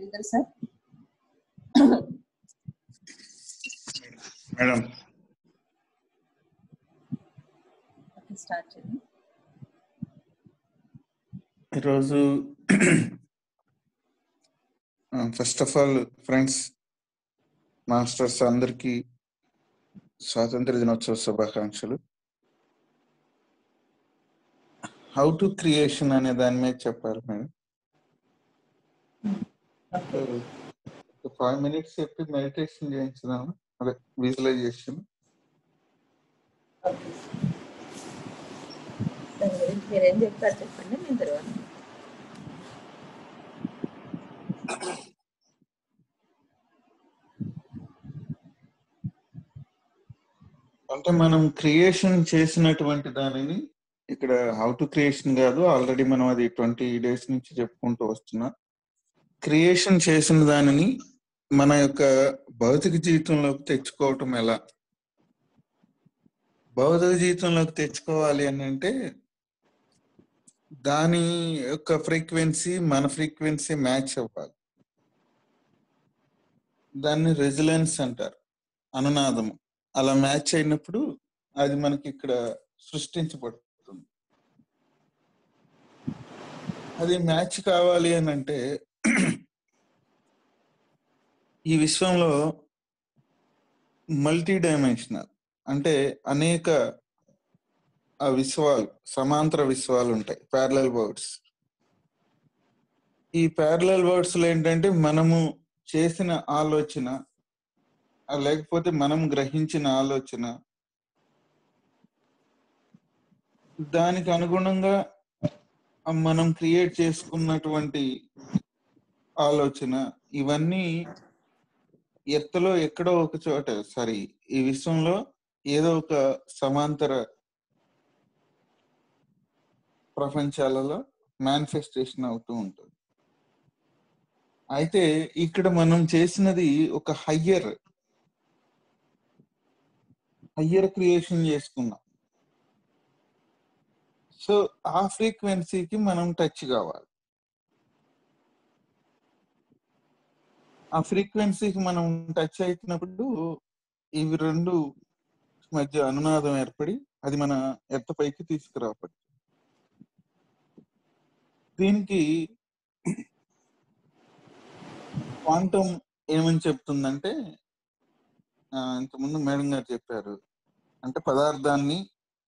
Sridhar sir. Madam start చేయండి. ఈరోజు first of all friends, masters అందరికీ స్వాతంత్ర దినోత్సవ శుభాకాంక్షలు. హౌ టు క్రియేషన్ అనే దాని మీద చెప్పాలి మేడం. 5 minutes చెప్పి మెడిటేషన్ చేయించుదాము, అదే విజువలైజేషన్. దాని గురించి మీరేం చెప్తారు చెప్పండి, నేను తర్వాత. అంటే మనం క్రియేషన్ చేసినటువంటి దానిని ఇక్కడ హౌ టు క్రియేషన్ కాదు, ఆల్రెడీ మనం అది 20 days నుంచి చెప్పుకుంటూ వస్తున్నాం. క్రియేషన్ చేసిన దానిని మన యొక్క భౌతిక జీవితంలోకి తెచ్చుకోవటం ఎలా? భౌతిక జీవితంలోకి తెచ్చుకోవాలి అని అంటే దాని యొక్క ఫ్రీక్వెన్సీ మన ఫ్రీక్వెన్సీ మ్యాచ్ అవ్వాలి. దాన్ని రెసిలెన్స్ అంటారు, అనునాదము. అలా మ్యాచ్ అయినప్పుడు అది మనకి ఇక్కడ సృష్టించబడుతుంది. అది మ్యాచ్ కావాలి అని అంటే ఈ విశ్వంలో మల్టీ డైమెన్షనల్ అంటే అనేక విశ్వాలు, సమాంతర విశ్వాలు ఉంటాయి, ప్యారలల్ వరల్డ్స్. ఈ ప్యారలల్ వరల్డ్స్ లో ఏంటంటే మనము చేసిన ఆలోచన లేకపోతే మనం గ్రహించిన ఆలోచన, దానికి అనుగుణంగా మనం క్రియేట్ చేసుకున్నటువంటి ఆలోచన, ఇవన్నీ ఎర్త్లో ఎక్కడో ఒక చోట, సారీ ఈ విశ్వంలో ఏదో ఒక సమాంతర ప్రపంచాలలో మేనిఫెస్టేషన్ అవుతూ ఉంటుంది. అయితే ఇక్కడ మనం చేసినది ఒక హయ్యర్ క్రియేషన్ చేసుకున్నాం. సో ఆ ఫ్రీక్వెన్సీకి మనం టచ్ కావాలి. ఆ ఫ్రీక్వెన్సీకి మనం టచ్ అయినప్పుడు ఇవి రెండు మధ్య అనునాదం ఏర్పడి అది మన ఎర్త్ పైకి తీసుకురావాలి. దీనికి క్వాంటమ్ ఏమని చెప్తుందంటే, ఇంతకుముందు మేడం గారు చెప్పారు, అంటే పదార్థాన్ని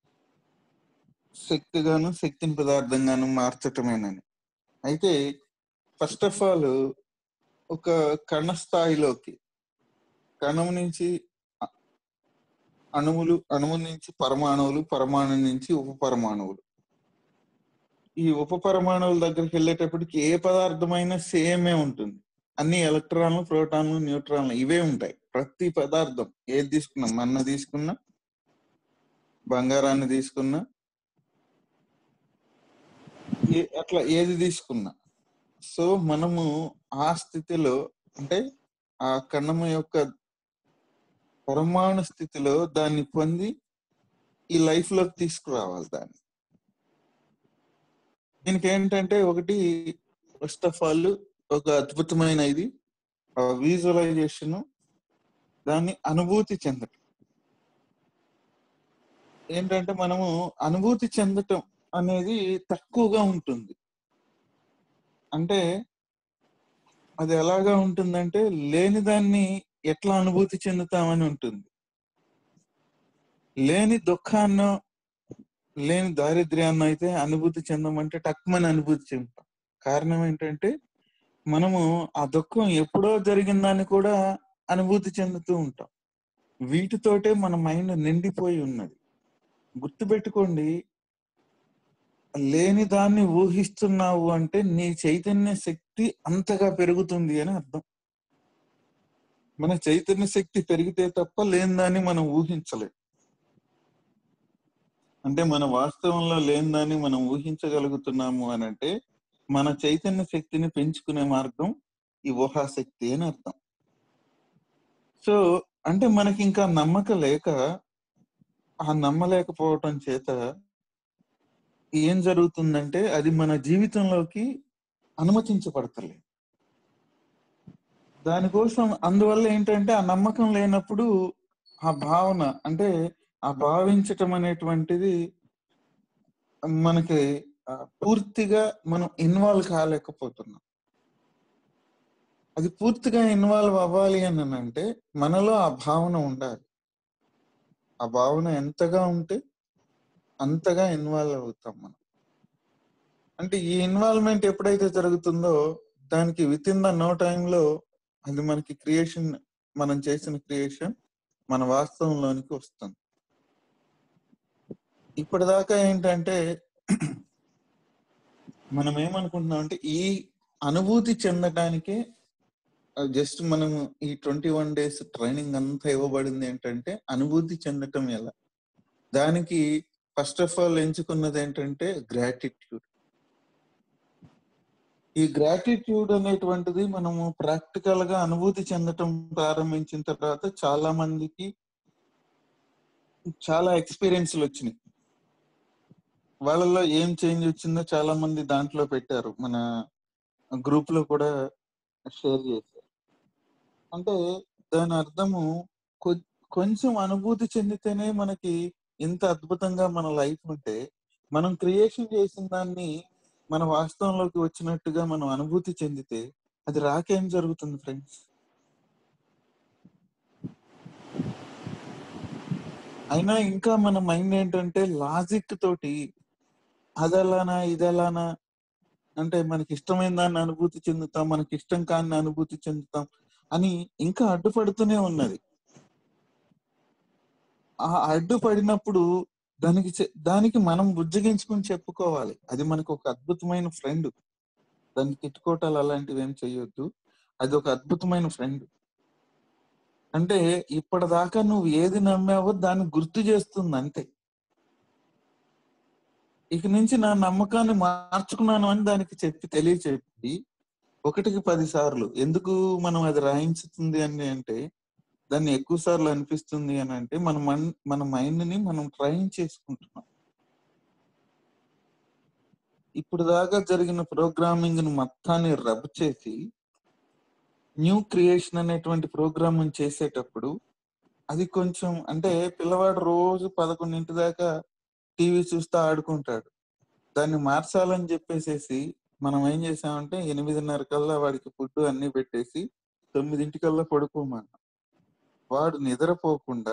శక్తిగాను శక్తిని పదార్థంగాను మార్చటమేనని. అయితే ఫస్ట్ ఆఫ్ ఆల్ ఒక కణ స్థాయిలోకి, కణం నుంచి అణువులు, అణువు నుంచి పరమాణువులు, పరమాణు నుంచి ఉప పరమాణువులు. ఈ ఉప పరమాణువుల దగ్గరికి వెళ్ళేటప్పటికి ఏ పదార్థమైనా సేమే ఉంటుంది. అన్ని ఎలక్ట్రాన్లు, ప్రోటాన్లు, న్యూట్రాన్లు ఇవే ఉంటాయి. ప్రతి పదార్థం ఏది తీసుకున్నా, మన్న తీసుకున్నా, బంగారాన్ని తీసుకున్నా, అట్లా ఏది తీసుకున్నా. సో మనము ఆ స్థితిలో, అంటే ఆ కణము యొక్క పరమాణు స్థితిలో దాన్ని పొంది ఈ లైఫ్ లోకి తీసుకురావాలి. దీనికి ఏంటంటే ఒకటి, ఫస్ట్ ఆఫ్ ఆల్ ఒక అద్భుతమైన ఇది విజువలైజేషన్, దాన్ని అనుభూతి చెందటం. ఏంటంటే మనము అనుభూతి చెందటం అనేది తక్కువగా ఉంటుంది. అంటే అది ఎలాగా ఉంటుందంటే లేని దాన్ని ఎట్లా అనుభూతి చెందుతామని ఉంటుంది. లేని దుఃఖాన్నో లేని దారిద్ర్యాన్ని అయితే అనుభూతి చెందమంటే టక్కుమని అనుభూతి చెందుతాం. కారణం ఏంటంటే మనము ఆ దుఃఖం ఎప్పుడో జరిగిందాన్ని కూడా అనుభూతి చెందుతూ ఉంటాం. వీటితోటే మన మైండ్ నిండిపోయి ఉన్నది. గుర్తుపెట్టుకోండి, లేని దాన్ని ఊహిస్తున్నావు అంటే నీ చైతన్య శక్తి అంతగా పెరుగుతుంది అని అర్థం. మన చైతన్య శక్తి పెరిగితే తప్ప లేని దాన్ని మనం ఊహించలేం. అంటే మన వాస్తవంలో లేని దాన్ని మనం ఊహించగలుగుతున్నాము అని అంటే మన చైతన్య శక్తిని పెంచుకునే మార్గం ఈ ఊహాశక్తి అని అర్థం. సో అంటే మనకి ఇంకా నమ్మకం లేక, ఆ నమ్మలేకపోవటం చేత ఏం జరుగుతుందంటే అది మన జీవితంలోకి అనుమతించబడతలేదు. దానికోసం అందువల్ల ఏంటంటే ఆ నమ్మకం లేనప్పుడు ఆ భావన అంటే ఆ భావించటం అనేటువంటిది మనకి పూర్తిగా మనం ఇన్వాల్వ్ కాలేకపోతున్నాం. అది పూర్తిగా ఇన్వాల్వ్ అవ్వాలి అని అంటే మనలో ఆ భావన ఉండాలి. ఆ భావన ఎంతగా ఉంటే అంతగా ఇన్వాల్వ్ అవుతాం మనం. అంటే ఈ ఇన్వాల్వ్మెంట్ ఎప్పుడైతే జరుగుతుందో దానికి విత్ ఇన్ ద నో టైంలో అది మనకి క్రియేషన్, మనం చేసిన క్రియేషన్ మన వాస్తవంలోనికి వస్తుంది. ఇప్పటిదాకా ఏంటంటే మనం ఏమనుకుంటున్నాం అంటే ఈ అనుభూతి చెందటానికే జస్ట్ మనము ఈ 21 days ట్రైనింగ్ అంతా ఇవ్వబడింది ఏంటంటే అనుభూతి చెందటం ఎలా. దానికి ఫస్ట్ ఆఫ్ ఆల్ ఎంచుకున్నది ఏంటంటే గ్రాటిట్యూడ్. ఈ గ్రాటిట్యూడ్ అనేటువంటిది మనము ప్రాక్టికల్ గా అనుభూతి చెందటం ప్రారంభించిన తర్వాత చాలా మందికి చాలా ఎక్స్పీరియన్స్లు వచ్చినాయి. వాళ్ళలో ఏం చేంజ్ వచ్చిందో చాలా మంది దాంట్లో పెట్టారు, మన గ్రూప్ లో కూడా షేర్ చేశారు. అంటే దాని అర్థము కొంచెం అనుభూతి చెందితేనే మనకి ఇంత అద్భుతంగా మన లైఫ్ ఉంటే, మనం క్రియేషన్ చేసిన దాన్ని మన వాస్తవంలోకి వచ్చినట్టుగా మనం అనుభూతి చెందితే అది రాకేం జరుగుతుంది ఫ్రెండ్స్? అయినా ఇంకా మన మైండ్ ఏంటంటే లాజిక్ తోటి అదెలానా ఇదెలానా అంటే మనకి ఇష్టమైన దాన్ని అనుభూతి చెందుతాం, మనకి ఇష్టం కాని అనుభూతి చెందుతాం అని ఇంకా అడ్డుపడుతూనే ఉన్నది. ఆ అడ్డుపడినప్పుడు దానికి మనం బుజ్జగించుకుని చెప్పుకోవాలి. అది మనకు ఒక అద్భుతమైన ఫ్రెండ్. దాన్ని తిట్టుకోవటాలు అలాంటివి ఏం చెయ్యొద్దు. అది ఒక అద్భుతమైన ఫ్రెండ్. అంటే ఇప్పటిదాకా నువ్వు ఏది నమ్మావో దాన్ని గుర్తు చేస్తుంది అంతే. ఇక నుంచి నా నమ్మకాన్ని మార్చుకున్నాను అని దానికి తెలియచెప్పి 1కి 10 సార్లు ఎందుకు మనం అది రాయించుతుంది అని అంటే, దాన్ని ఎక్కువ సార్లు అనిపిస్తుంది అని అంటే మన మైండ్ ని మనం ట్రైన్ చేసుకుంటున్నాం. ఇప్పుడు దాకా జరిగిన ప్రోగ్రామింగ్ ని మొత్తాన్ని రబ్ చేసి న్యూ క్రియేషన్ అనేటువంటి ప్రోగ్రామ్ చేసేటప్పుడు అది కొంచెం అంటే పిల్లవాడు రోజు 11 దాకా టీవీ చూస్తూ ఆడుకుంటాడు. దాన్ని మార్చాలని చెప్పేసేసి మనం ఏం చేసామంటే 8:30 కల్లా వాడికి ఫుడ్ అన్ని పెట్టేసి 9 కల్లా పడుకోమన్నాం. వాడు నిద్రపోకుండా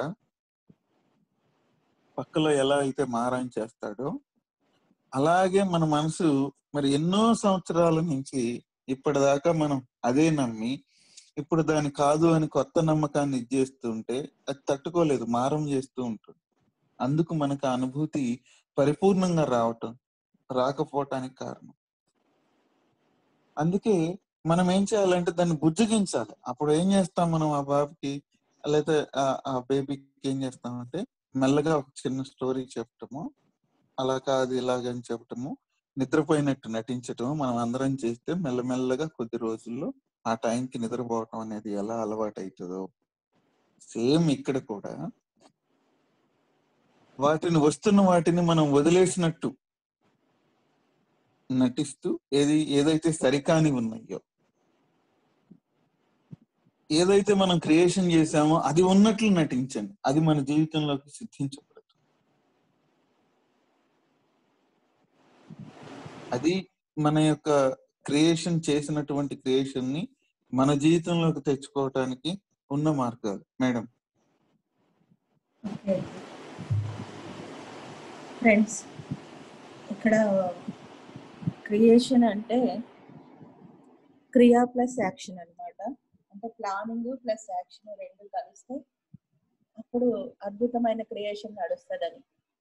పక్కలో ఎలా అయితే మారం చేస్తాడో అలాగే మన మనసు మరి ఎన్నో సంవత్సరాల నుంచి ఇప్పటిదాకా మనం అదే నమ్మి ఇప్పుడు దాని కాదు అని కొత్త నమ్మకాన్ని ఇచ్చేస్తుంటే అది తట్టుకోలేదు, మారం చేస్తూ ఉంటుంది. అందుకు మనకు ఆ అనుభూతి పరిపూర్ణంగా రాకపోవటానికి కారణం. అందుకే మనం ఏం చేయాలంటే దాన్ని బుజ్జగించాలి. అప్పుడు ఏం చేస్తాం మనం ఆ బాబుకి లేకపోతే ఆ బేబీకి ఏం చేస్తామంటే మెల్లగా ఒక చిన్న స్టోరీ చెప్పటము, అలా కాదు ఇలాగని చెప్పటము, నిద్రపోయినట్టు నటించటము మనం అందరం చేస్తే మెల్లమెల్లగా కొద్ది రోజుల్లో ఆ టైంకి నిద్రపోవటం అనేది ఎలా అలవాటు అవుతుందో సేమ్ ఇక్కడ కూడా వస్తున్న వాటిని మనం వదిలేసినట్టు నటిస్తూ ఏదైతే సరికాని ఉన్నాయో, ఏదైతే మనం క్రియేషన్ చేశామో అది ఉన్నట్లు నటించండి. అది మన జీవితంలోకి సిద్ధించబడదు. అది మన యొక్క క్రియేషన్ చేసినటువంటి క్రియేషన్ ని మన జీవితంలోకి తెచ్చుకోవటానికి ఉన్న మార్గాలు. మేడం ఫ్రెండ్స్, ఇక్కడ క్రియేషన్ అంటే క్రియా ప్లస్ యాక్షన్ అన్నమాట. అంటే ప్లానింగ్ ప్లస్ యాక్షన్ రెండు కలిస్తే అప్పుడు అద్భుతమైన క్రియేషన్ నడుస్తుందని.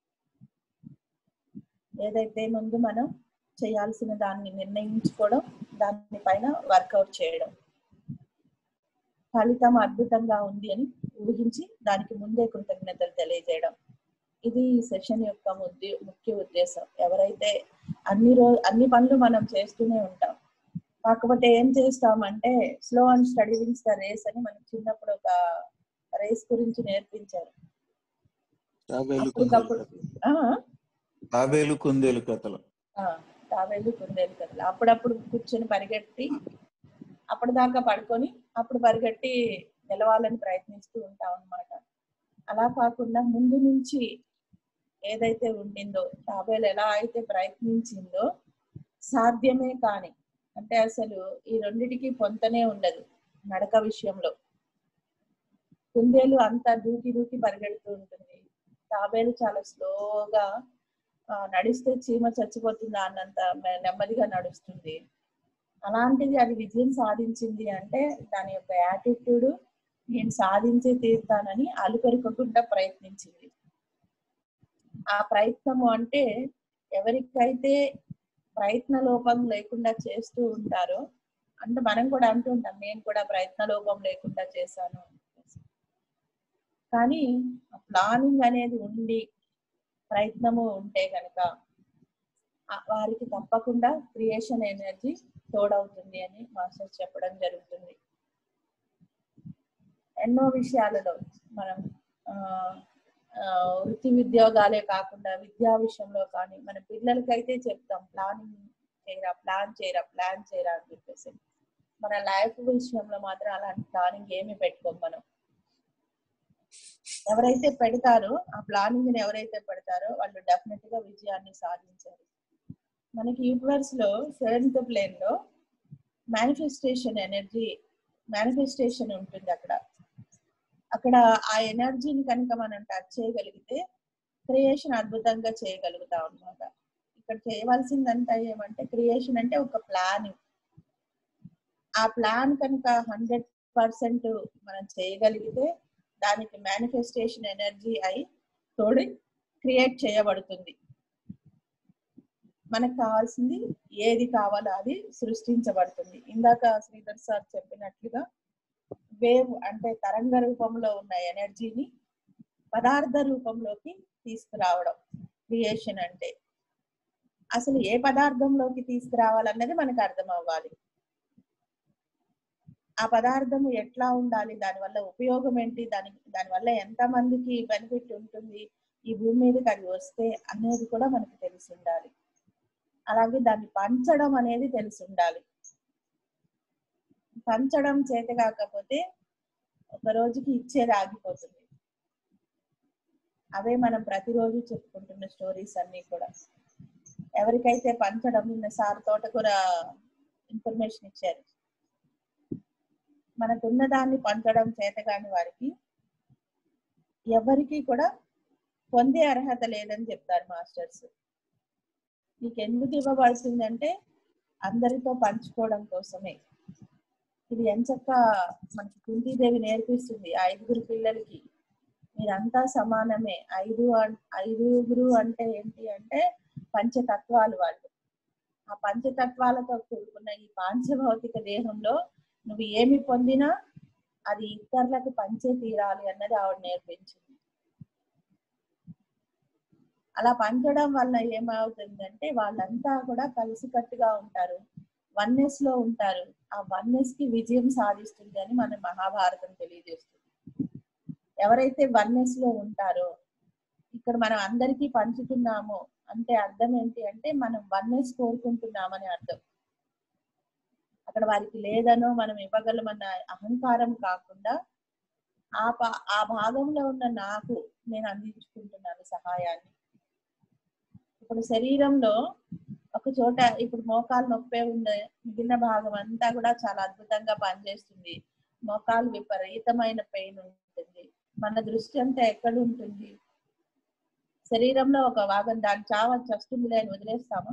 ఏదైతే ముందు మనం చేయాల్సిన దాన్ని నిర్ణయించుకోవడం, దానిపైన వర్కౌట్ చేయడం, ఫలితం అద్భుతంగా ఉంది అని ఊహించి దానికి ముందే కృతజ్ఞతలు తెలియజేయడం, ఇది ఈ సెషన్ యొక్క ముఖ్య ఉద్దేశం. ఎవరైతే అన్ని పనులు మనం చేస్తూనే ఉంటాం, కాకపోతే ఏం చేస్తామంటే slow and steady wins the race అని మనకి చిన్నప్పుడు ఒక రేస్ గురించి నేర్పించారు. తాబేలు కుందేలు కథలు. తాబేలు కుందేలు కథలు. అప్పుడప్పుడు కూర్చొని పరిగెట్టి అప్పటిదాకా పడుకొని అప్పుడు పరిగెట్టి గెలవాలని ప్రయత్నిస్తూ ఉంటాం అన్నమాట. అలా కాకుండా ముందు నుంచి ఏదైతే ఉండిందో, తాబేలు ఎలా అయితే ప్రయత్నించిందో సాధ్యమే కాని, అంటే అసలు ఈ రెండిటికి పొంతనే ఉండదు నడక విషయంలో. కుందేలు అంతా దూకి దూకి పరిగెడుతూ ఉంటుంది, తాబేలు చాలా స్లోగా నడిస్తే చీమ చచ్చిపోతుందా అన్నంత నెమ్మదిగా నడుస్తుంది. అలాంటిది అది విజయం సాధించింది అంటే దాని యొక్క యాటిట్యూడ్, నేను సాధించే తీరుతానని అలుపెరగకుండా ప్రయత్నించింది. ఆ ప్రయత్నము అంటే ఎవరికైతే ప్రయత్న లోపం లేకుండా చేస్తూ ఉంటారో, అంటే మనం కూడా అంటూ ఉంటాం నేను కూడా ప్రయత్న లోపం లేకుండా చేశాను. కానీ ప్లానింగ్ అనేది ఉండి ప్రయత్నము ఉంటే కనుక వారికి తప్పకుండా క్రియేషన్ ఎనర్జీ తోడవుతుంది అని మాస్టర్ చెప్పడం జరుగుతుంది. ఎన్నో విషయాలలో మనం వృత్తి ఉద్యోగాలే కాకుండా విద్యా విషయంలో కానీ మన పిల్లలకైతే చెప్తాం ప్లానింగ్ చేయరా, ప్లాన్ చేయరా అని చెప్పేసి. మన లైఫ్ విషయంలో మాత్రం అలాంటి ప్లానింగ్ ఏమి పెట్టుకోం మనం. ఎవరైతే పెడతారో ఆ ప్లానింగ్ ని ఎవరైతే పెడతారో వాళ్ళు డెఫినెట్ గా విజయాన్ని సాధించారు. మనకి యూనివర్స్ లో 7th ప్లేన్ లో మేనిఫెస్టేషన్ ఎనర్జీ, మేనిఫెస్టేషన్ ఉంటుంది. అక్కడ ఆ ఎనర్జీని కనుక మనం టచ్ చేయగలిగితే క్రియేషన్ అద్భుతంగా చేయగలుగుతాం అన్నమాట. ఇక్కడ చేయవలసిందంతా ఏమంటే క్రియేషన్ అంటే ఒక ప్లానింగ్. ఆ ప్లాన్ కనుక 100% మనం చేయగలిగితే దానికి మేనిఫెస్టేషన్ ఎనర్జీ అయి తోడి క్రియేట్ చేయబడుతుంది. మనకు కావాల్సింది ఏది కావాలో అది సృష్టించబడుతుంది. ఇందాక శ్రీధర్ సార్ చెప్పినట్లుగా వేవ్ అంటే తరంగ రూపంలో ఉన్న ఎనర్జీని పదార్థ రూపంలోకి తీసుకురావడం క్రియేషన్ అంటే. అసలు ఏ పదార్థంలోకి తీసుకురావాలన్నది మనకు అర్థం అవ్వాలి. ఆ పదార్థము ఎట్లా ఉండాలి, దానివల్ల ఉపయోగం ఏంటి, దానివల్ల ఎంత మందికి బెనిఫిట్ ఉంటుంది, ఈ భూమి మీదకి అది వస్తే అనేది కూడా మనకు తెలిసి ఉండాలి. అలాగే దాన్ని పంచడం అనేది తెలిసి ఉండాలి. పంచడం చేత కాకపోతే ఒక రోజుకి ఇచ్చేది ఆగిపోతుంది. అవే మనం ప్రతిరోజు చెప్పుకుంటున్న స్టోరీస్ అన్ని కూడా. ఎవరికైతే పంచడం, నిన్న సార్ తోటకూర ఇన్ఫర్మేషన్ ఇచ్చారు, మనకున్న దాన్ని పంచడం చేత కాని వారికి ఎవరికి కూడా పొందే అర్హత లేదని చెప్తారు మాస్టర్స్. నీకు ఎందుకు ఇవ్వబడుతుందంటే అందరితో పంచుకోవడం కోసమే. ఇది ఎంచక్క మనకి కుంతీదేవి నేర్పిస్తుంది 5 పిల్లలకి, మీరంతా సమానమే. 5 అంటే ఏంటి అంటే పంచతత్వాలు వాళ్ళు. ఆ పంచతత్వాలతో కూడుకున్న ఈ పాంచభౌతిక దేహంలో నువ్వు ఏమి పొందినా అది ఇతరులకు పంచే తీరాలి అన్నది ఆవిడ నేర్పించింది. అలా పంచడం వల్ల ఏమవుతుందంటే వాళ్ళంతా కూడా కలిసికట్టుగా ఉంటారు, వన్నెస్ లో ఉంటారు. ఆ వన్నెస్ కి విజయం సాధిస్తుంది అని మన మహాభారతం తెలియజేస్తుంది. ఎవరైతే వన్నెస్ లో ఉంటారో, ఇక్కడ మనం అందరికీ పంచుతున్నాము అంటే అర్థం ఏంటి అంటే మనం వన్నెస్ కోరుకుంటున్నామని అర్థం. అక్కడ వారికి లేదనో మనం ఇవ్వగలమన్న అహంకారం కాకుండా ఆ భాగంలో ఉన్న నాకు నేను అందించుకుంటున్నాను సహాయాన్ని. ఇప్పుడు శరీరంలో ఒక చోట ఇప్పుడు మోకాలు నొప్పే ఉంది, మిగిలిన భాగం అంతా కూడా చాలా అద్భుతంగా పనిచేస్తుంది. మోకాలు విపరీతమైన పెయిన్ ఉంటుంది. మన దృష్టి అంతా ఎక్కడ ఉంటుంది? శరీరంలో ఒక భాగం, దాని చావచ్చి వస్తుంది అని వదిలేస్తామా?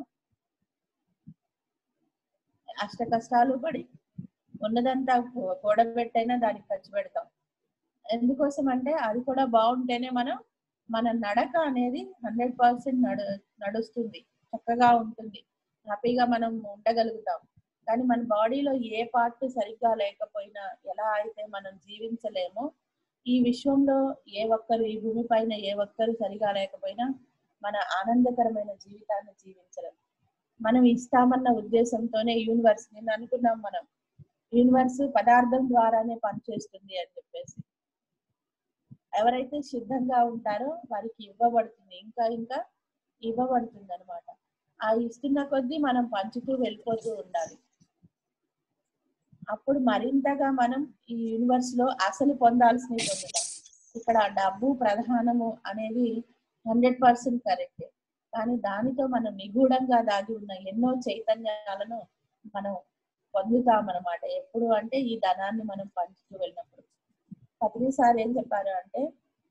అష్ట కష్టాలు పడి ఉన్నదంతా కూడబెట్టైనా దానికి ఖర్చు పెడతాం. ఎందుకోసం అంటే అది కూడా బాగుంటేనే మన నడక అనేది 100% నడుస్తుంది, చక్కగా ఉంటుంది, హ్యాపీగా మనం ఉండగలుగుతాం. కానీ మన బాడీలో ఏ పార్ట్ సరిగ్గా లేకపోయినా, ఎలా అయితే మనం జీవించలేమో, ఈ విశ్వంలో ఏ ఒక్కరు, ఈ భూమి పైన ఏ ఒక్కరు సరిగా లేకపోయినా మన ఆనందకరమైన జీవితాన్ని జీవించలేం. మనం ఇస్తామన్న ఉద్దేశంతోనే యూనివర్స్, నేను అనుకున్నాం మనం యూనివర్స్ పదార్థం ద్వారానే పనిచేస్తుంది అని చెప్పేసి. ఎవరైతే సిద్ధంగా ఉంటారో వారికి ఇవ్వబడుతుంది, ఇంకా ఇంకా ఇవ్వబడుతుంది అనమాట. ఆ ఇస్తున్న కొద్దీ మనం పంచుతూ వెళ్ళిపోతూ ఉండాలి. అప్పుడు మరింతగా మనం ఈ యూనివర్స్ లో అసలు పొందాల్సినవి పొందుతాం. ఇక్కడ డబ్బు ప్రధానము అనేది 100% కరెక్ట్. కానీ దానితో మనం నిగూఢంగా దాగి ఉన్న ఎన్నో చైతన్యాలను మనం పొందుతాం అన్నమాట. ఎప్పుడు అంటే ఈ ధనాన్ని మనం పంచుతూ వెళ్ళినప్పుడు. పత్రి సార్ ఏం చెప్పారు అంటే,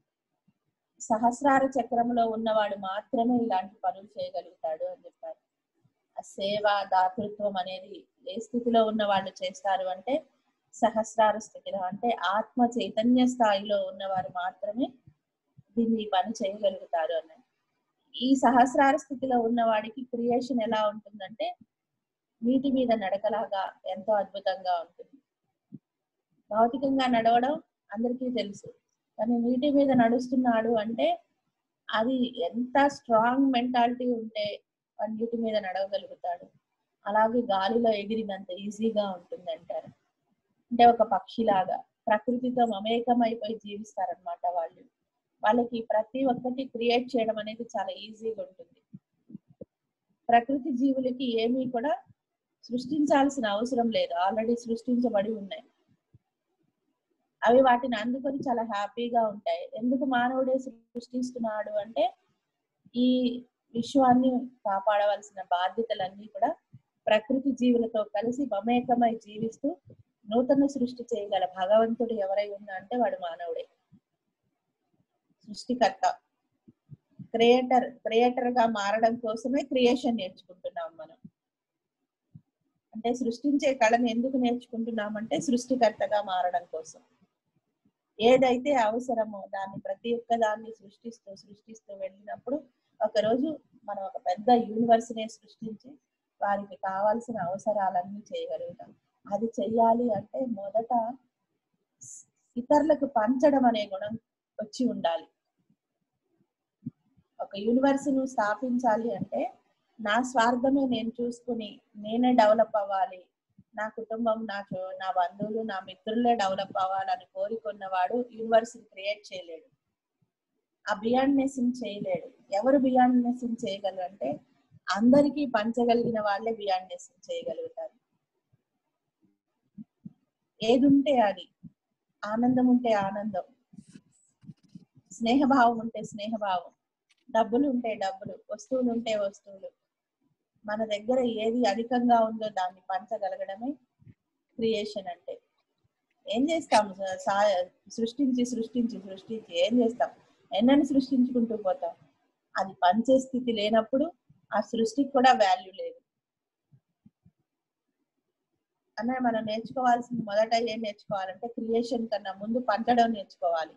సహస్రార చక్రంలో ఉన్నవాడు మాత్రమే ఇలాంటి పనులు చేయగలుగుతాడు అని చెప్పారు. ఆ సేవ దాతృత్వం అనేది ఏ స్థితిలో ఉన్న వాళ్ళు చేస్తారు అంటే, సహస్రార స్థితిలో అంటే ఆత్మ చైతన్య స్థాయిలో ఉన్నవారు మాత్రమే దీన్ని పని చేయగలుగుతారు అని. ఈ సహస్రార స్థితిలో ఉన్నవాడికి క్రియేషన్ ఎలా ఉంటుందంటే నీటి మీద నడకలాగా ఎంతో అద్భుతంగా ఉంటుంది. భౌతికంగా నడవడం అందరికీ తెలుసు, కానీ నీటి మీద నడుస్తున్నాడు అంటే అది ఎంత స్ట్రాంగ్ మెంటాలిటీ ఉంటే వాడు నీటి మీద నడవగలుగుతాడు. అలాగే గాలిలో ఎగిరినంత ఈజీగా ఉంటుంది అంటారు. అంటే ఒక పక్షిలాగా ప్రకృతితో మమేకమైపోయి జీవిస్తారనమాట వాళ్ళు. వాళ్ళకి ప్రతి ఒక్కటి క్రియేట్ చేయడం అనేది చాలా ఈజీగా ఉంటుంది. ప్రకృతి జీవులకి ఏమీ కూడా సృష్టించాల్సిన అవసరం లేదు, ఆల్రెడీ సృష్టించబడి ఉన్నాయి. అవి వాటిని అందుకొని చాలా హ్యాపీగా ఉంటాయి. ఎందుకు మానవుడే సృష్టిస్తున్నాడు అంటే ఈ విశ్వాన్ని కాపాడవలసిన బాధ్యతలన్నీ కూడా ప్రకృతి జీవులతో కలిసి మమేకమై జీవిస్తూ నూతన సృష్టి చేయగల భగవంతుడు ఎవరై ఉన్నా అంటే వాడు మానవుడే. సృష్టికర్త, క్రియేటర్ గా మారడం కోసమే క్రియేషన్ నేర్చుకుంటున్నాం మనం. అంటే సృష్టించే కళను ఎందుకు నేర్చుకుంటున్నామంటే సృష్టికర్తగా మారడం కోసం. ఏదైతే అవసరమో దాన్ని ప్రతి ఒక్క దాన్ని సృష్టిస్తూ వెళ్ళినప్పుడు ఒకరోజు మనం ఒక పెద్ద యూనివర్స్ నే సృష్టించి వారికి కావాల్సిన అవసరాలన్నీ చేయగలుగుతాం. అది చెయ్యాలి అంటే మొదట ఇతరులకు పంచడం అనే గుణం వచ్చి ఉండాలి. ఒక యూనివర్స్ ను స్థాపించాలి అంటే నా స్వార్థమే నేను చూసుకుని నేనే డెవలప్ అవ్వాలి, నా కుటుంబం, నా బంధువులు, నా మిత్రులే డెవలప్ అవ్వాలని కోరుకున్నవాడు యూనివర్స్ క్రియేట్ చేయలేడు, ఆ బియాండ్నెస్ చేయలేడు. ఎవరు బియాండ్నెస్ చేయగలరు అంటే అందరికీ పంచగలిగిన వాళ్ళే బియాండ్నెస్ చేయగలుగుతారు. ఏది ఉంటే అది, ఆనందం ఉంటే ఆనందం, స్నేహభావం ఉంటే స్నేహభావం, డబ్బులు ఉంటే డబ్బులు, వస్తువులు ఉంటే వస్తువులు, మన దగ్గర ఏది అధికంగా ఉందో దాన్ని పంచగలగడమే క్రియేషన్ అంటే. ఏం చేస్తాం? సృష్టించి ఏం చేస్తాం? ఎన్నని సృష్టించుకుంటూ పోతాం. అది పంచే స్థితి లేనప్పుడు ఆ సృష్టికి కూడా వాల్యూ లేదు. అన్న మనం నేర్చుకోవాల్సింది మొదట ఏం నేర్చుకోవాలంటే క్రియేషన్ కన్నా ముందు పంచడం నేర్చుకోవాలి,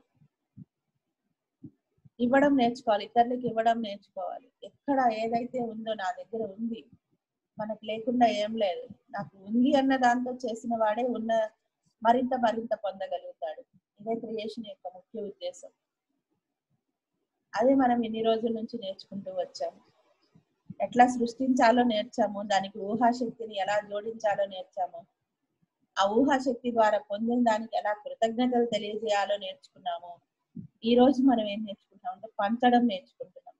ఇవ్వడం నేర్చుకోవాలి, ఇతరులకు ఇవ్వడం నేర్చుకోవాలి. ఎక్కడ ఏదైతే ఉందో నా దగ్గర ఉంది, మనకు లేకుండా ఏం లేదు, నాకు ఉంది అన్న దాంతో చేసిన వాడే ఉన్న మరింత పొందగలుగుతాడు. ఇదే క్రియేషన్ యొక్క ముఖ్య ఉద్దేశం. అదే మనం ఇన్ని రోజుల నుంచి నేర్చుకుంటూ వచ్చాము. ఎట్లా సృష్టించాలో నేర్చాము, దానికి ఊహాశక్తిని ఎలా జోడించాలో నేర్చాము, ఆ ఊహాశక్తి ద్వారా పొందిన దానికి ఎలా కృతజ్ఞతలు తెలియజేయాలో నేర్చుకున్నాము. ఈ రోజు మనం ఏం నేర్చుకుంటాం అంటే పంచడం నేర్చుకుంటున్నాం.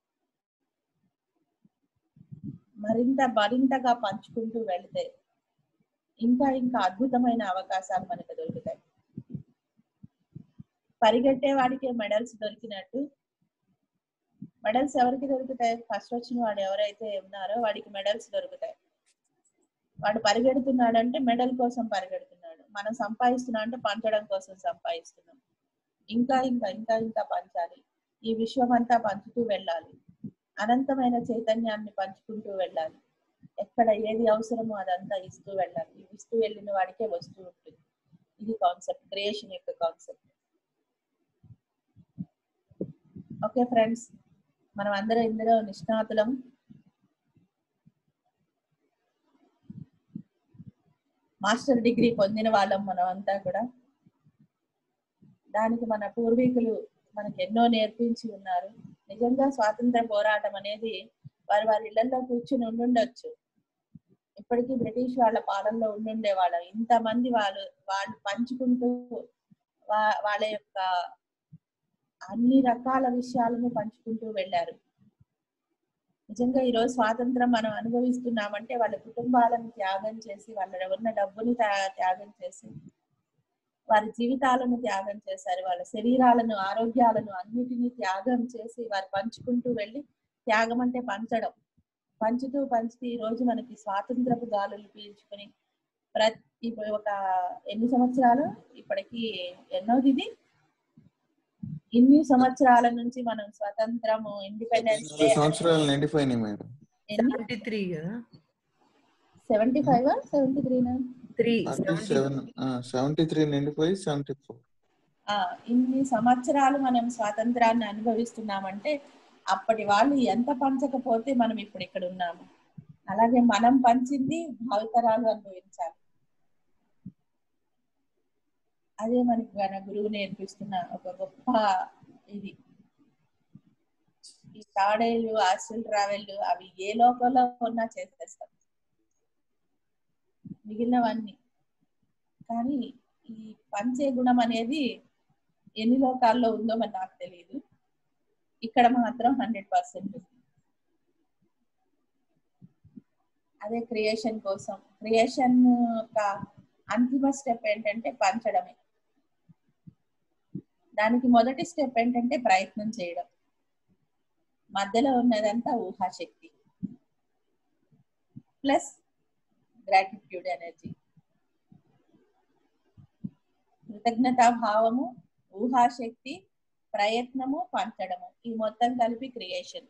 మరింతగా పంచుకుంటూ వెళితే ఇంకా అద్భుతమైన అవకాశాలు మనకు దొరుకుతాయి. పరిగెట్టే వాడికి మెడల్స్ దొరికినట్టు, మెడల్స్ ఎవరికి దొరుకుతాయి? ఫస్ట్ వచ్చిన వాడు ఎవరైతే ఉన్నారో వాడికి మెడల్స్ దొరుకుతాయి. వాడు పరిగెడుతున్నాడంటే మెడల్ కోసం పరిగెడుతున్నాడు. మనం సంపాదిస్తున్నాం అంటే పంచడం కోసం సంపాదిస్తున్నాం. ఇంకా పంచాలి. ఈ విశ్వం అంతా పంచుతూ వెళ్ళాలి. అనంతమైన చైతన్యాన్ని పంచుకుంటూ వెళ్ళాలి. ఎక్కడ ఏది అవసరమో అదంతా ఇస్తూ వెళ్ళాలి. ఇస్తూ వెళ్ళిన వాడికే వస్తూ ఉంటుంది. ఇది కాన్సెప్ట్, క్రియేషన్ యొక్క కాన్సెప్ట్. ఓకే ఫ్రెండ్స్, మనం అందరం ఇందులో నిష్ణాతులం. మాస్టర్ డిగ్రీ పొందిన వాళ్ళం మనం అంతా కూడా. దానికి మన పూర్వీకులు మనకు ఎన్నో నేర్పించి ఉన్నారు. నిజంగా స్వాతంత్ర పోరాటం అనేది వారి ఇళ్లలో కూర్చుని ఉండుండొచ్చు, ఇప్పటికీ బ్రిటిష్ వాళ్ళ పాలనలో ఉండుండే వాళ్ళం. ఇంతమంది వాళ్ళు పంచుకుంటూ వాళ్ళ యొక్క అన్ని రకాల విషయాలను పంచుకుంటూ వెళ్ళారు. నిజంగా ఈరోజు స్వాతంత్రం మనం అనుభవిస్తున్నామంటే వాళ్ళ కుటుంబాలను త్యాగం చేసి, వాళ్ళ ఉన్న డబ్బుని త్యాగం చేసి, వారి జీవితాలను త్యాగం చేశారు. వాళ్ళ శరీరాలను, ఆరోగ్యాలను అన్నిటినీ త్యాగం చేసి వారు పంచుకుంటూ వెళ్ళి, త్యాగం అంటే పంచడం. పంచుతూ ఈ రోజు మనకి స్వాతంత్రపు గాలులు పీల్చుకొని ప్రతి ఒక ఎన్ని సంవత్సరాలు ఇప్పటికి ఎన్నోది ఇది? ఇన్ని సంవత్సరాల నుంచి మనం స్వతంత్రము, ఇండిపెండెన్స్ డే 74 సంవత్సరాలు నిండిపోయినాయి మేడం. ఎన్ని 73 కదా 75 73 73 నిండిపోయి 74. ఇన్ని సంవత్సరాలు మనం స్వాతంత్రాన్ని అనుభవిస్తున్నామంటే అప్పటి వాళ్ళు ఎంత పంచకపోతే మనం ఇప్పుడు ఇక్కడ ఉన్నాము. అలాగే మనం పంచింది భావితరాలు అనుభవించాలి. అదే మనకి మన గురువు నేర్పిస్తున్న ఒక గొప్ప ఇది. ఈ తాడేళ్ళు, ఆస్ట్రల్ ట్రావెల్ అవి ఏ లోకంలో ఉన్నా చేసేస్తాం మిగిలినవన్నీ. కానీ ఈ పంచే గుణం అనేది ఎన్ని లోకాల్లో ఉందో మరి నాకు తెలియదు. ఇక్కడ మాత్రం 100%. అదే క్రియేషన్ కోసం, క్రియేషన్ యొక్క అంతిమ స్టెప్ ఏంటంటే పంచడమే. దానికి మొదటి స్టెప్ ఏంటంటే ప్రయత్నం చేయడం. మధ్యలో ఉన్నదంతా ఊహాశక్తి ప్లస్ గ్రాటిట్యూడ్ ఎనర్జీ. కృతజ్ఞతా భావము, ఊహాశక్తి, ప్రయత్నము, పంచడము, ఈ మొత్తం కలిపి క్రియేషన్.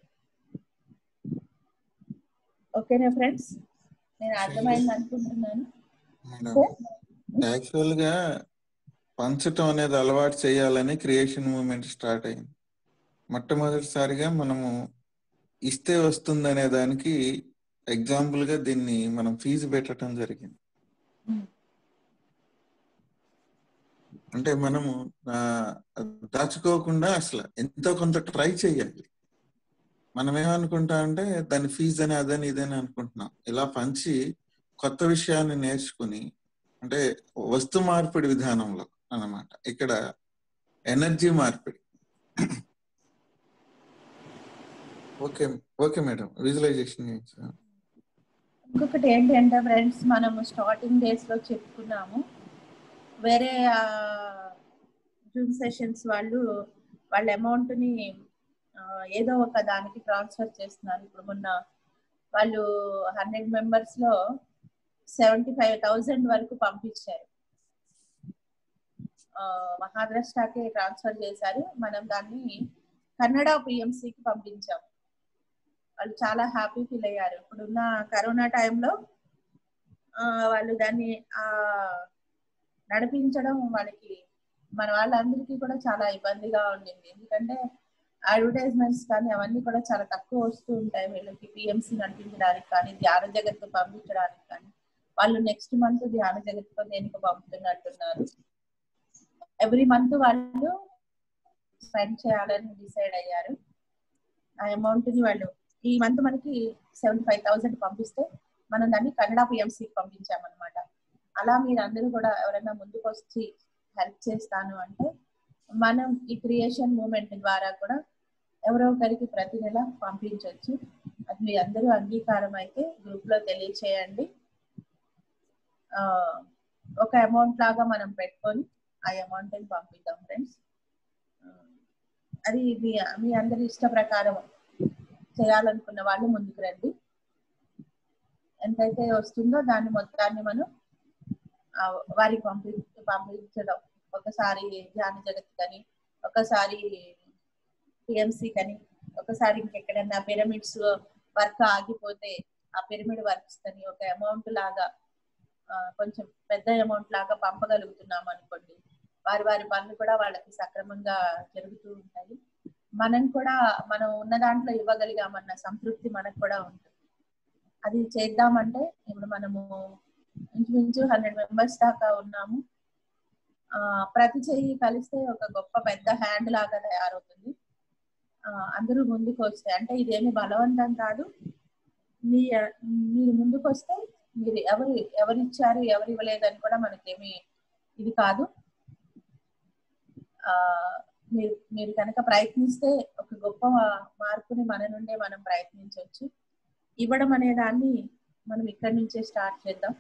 ఓకేనా ఫ్రెండ్స్? నేను అర్థమైంది అనుకుంటున్నాను. యాక్చువల్ గా పంచటం అనేది అలవాటు చేయాలని క్రియేషన్ మూవ్మెంట్ స్టార్ట్ అయింది. మొట్టమొదటిసారిగా మనము ఇస్తే వస్తుంది అనే దానికి ఎగ్జాంపుల్ గా దీన్ని మనం ఫీజు పెట్టడం జరిగింది. అంటే మనము దాచుకోకుండా అసలు ఎంతో కొంత ట్రై చేయాలి. మనం ఏమనుకుంటా అంటే దాని ఫీజు అని అదని ఇదని అనుకుంటున్నాం. ఇలా పంచి కొత్త విషయాన్ని నేర్చుకుని, అంటే వస్తు మార్పిడి విధానంలో అన్నమాట. ఇక్కడ ఎనర్జీ మార్పిడి. Okay okay madam, visualisation. ఇంకొకటి ఏంటంటే ఫ్రెండ్స్, మనము స్టార్టింగ్ డేస్ లో చెప్పుకున్నాము, వేరే జూమ్ సెషన్స్ వాళ్ళ అమౌంట్ ని ఏదో ఒక దానికి ట్రాన్స్ఫర్ చేస్తున్నారు. ఇప్పుడు మొన్న వాళ్ళు 100 మెంబర్స్ లో 75,000 వరకు పంపించారు. మహారాష్ట్రకి ట్రాన్స్ఫర్ చేశారు. మనం దాన్ని కన్నడ పిఎంసికి పంపించాము. వాళ్ళు చాలా హ్యాపీ ఫీల్ అయ్యారు. ఇప్పుడున్న కరోనా టైంలో వాళ్ళు దాన్ని నడిపించడం వాళ్ళకి, మన వాళ్ళందరికీ కూడా చాలా ఇబ్బందిగా ఉండింది. ఎందుకంటే అడ్వర్టైజ్మెంట్స్ కానీ అవన్నీ కూడా చాలా తక్కువ వస్తూ ఉంటాయి వీళ్ళకి, పిఎంసి నడిపించడానికి కానీ, ధ్యాన జగత్తు పంపించడానికి కానీ. వాళ్ళు నెక్స్ట్ మంత్ ధ్యాన జగత్తుతో దేనికి పంపుతున్నట్టున్నారు. ఎవ్రీ మంత్ వాళ్ళు స్పెండ్ చేయాలని డిసైడ్ అయ్యారు. ఆ అమౌంట్ ని వాళ్ళు ఈ మంత్ మనకి 75,000 పంపిస్తే మనం దాన్ని కన్నడ పిఎంసికి పంపించామన్నమాట. అలా మీరు అందరూ కూడా ఎవరైనా ముందుకు వచ్చి హెల్ప్ చేస్తాను అంటే మనం ఈ క్రియేషన్ మూమెంట్ ద్వారా కూడా ఎవరో ఒకరికి ప్రతి నెల పంపించవచ్చు. అది మీ అందరూ అంగీకారం అయితే గ్రూప్ లో తెలియచేయండి. ఒక అమౌంట్ లాగా మనం పెట్టుకొని ఆ అమౌంట్ ని పంపిద్దాం ఫ్రెండ్స్. అది మీ అందరి ఇష్ట ప్రకారం చేయాలనుకున్న వాళ్ళు ముందుకు రండి. ఎంతైతే వస్తుందో దాన్ని మొత్తాన్ని మనం వారికి పంపించడం. ఒకసారి ధ్యాన జగత్ కని, ఒకసారి పిఎంసి కని, ఒకసారి ఇంకెక్కడన్నా పిరమిడ్స్ వర్క్ ఆగిపోతే ఆ పిరమిడ్ వర్క్స్ కని ఒక అమౌంట్ లాగా, కొంచెం పెద్ద అమౌంట్ లాగా పంపగలుగుతున్నాం అనుకోండి, వారి పనులు కూడా వాళ్ళకి సక్రమంగా జరుగుతూ ఉంటాయి. మనం కూడా మనం ఉన్న దాంట్లో ఇవ్వగలిగామన్న సంతృప్తి మనకు కూడా ఉంటుంది. అది చేద్దామంటే ఇప్పుడు మనము ఇంచుమించు 100 మెంబర్స్ దాకా ఉన్నాము. ప్రతి చెయ్యి కలిస్తే ఒక గొప్ప పెద్ద హ్యాండ్ లాగా తయారవుతుంది. అందరూ ముందుకు వస్తే, అంటే ఇదేమి బలవంతం కాదు. మీరు ముందుకు వస్తే మీరు ఎవరిచ్చారు ఎవరు ఇవ్వలేదని కూడా మనకేమి ఇది కాదు. మీరు మీరు కనుక ప్రయత్నిస్తే ఒక గొప్ప మార్పుని మన నుండే మనం ప్రయత్నించవచ్చు. ఇవ్వడం అనే దాన్ని మనం ఇక్కడి నుంచే స్టార్ట్ చేద్దాం.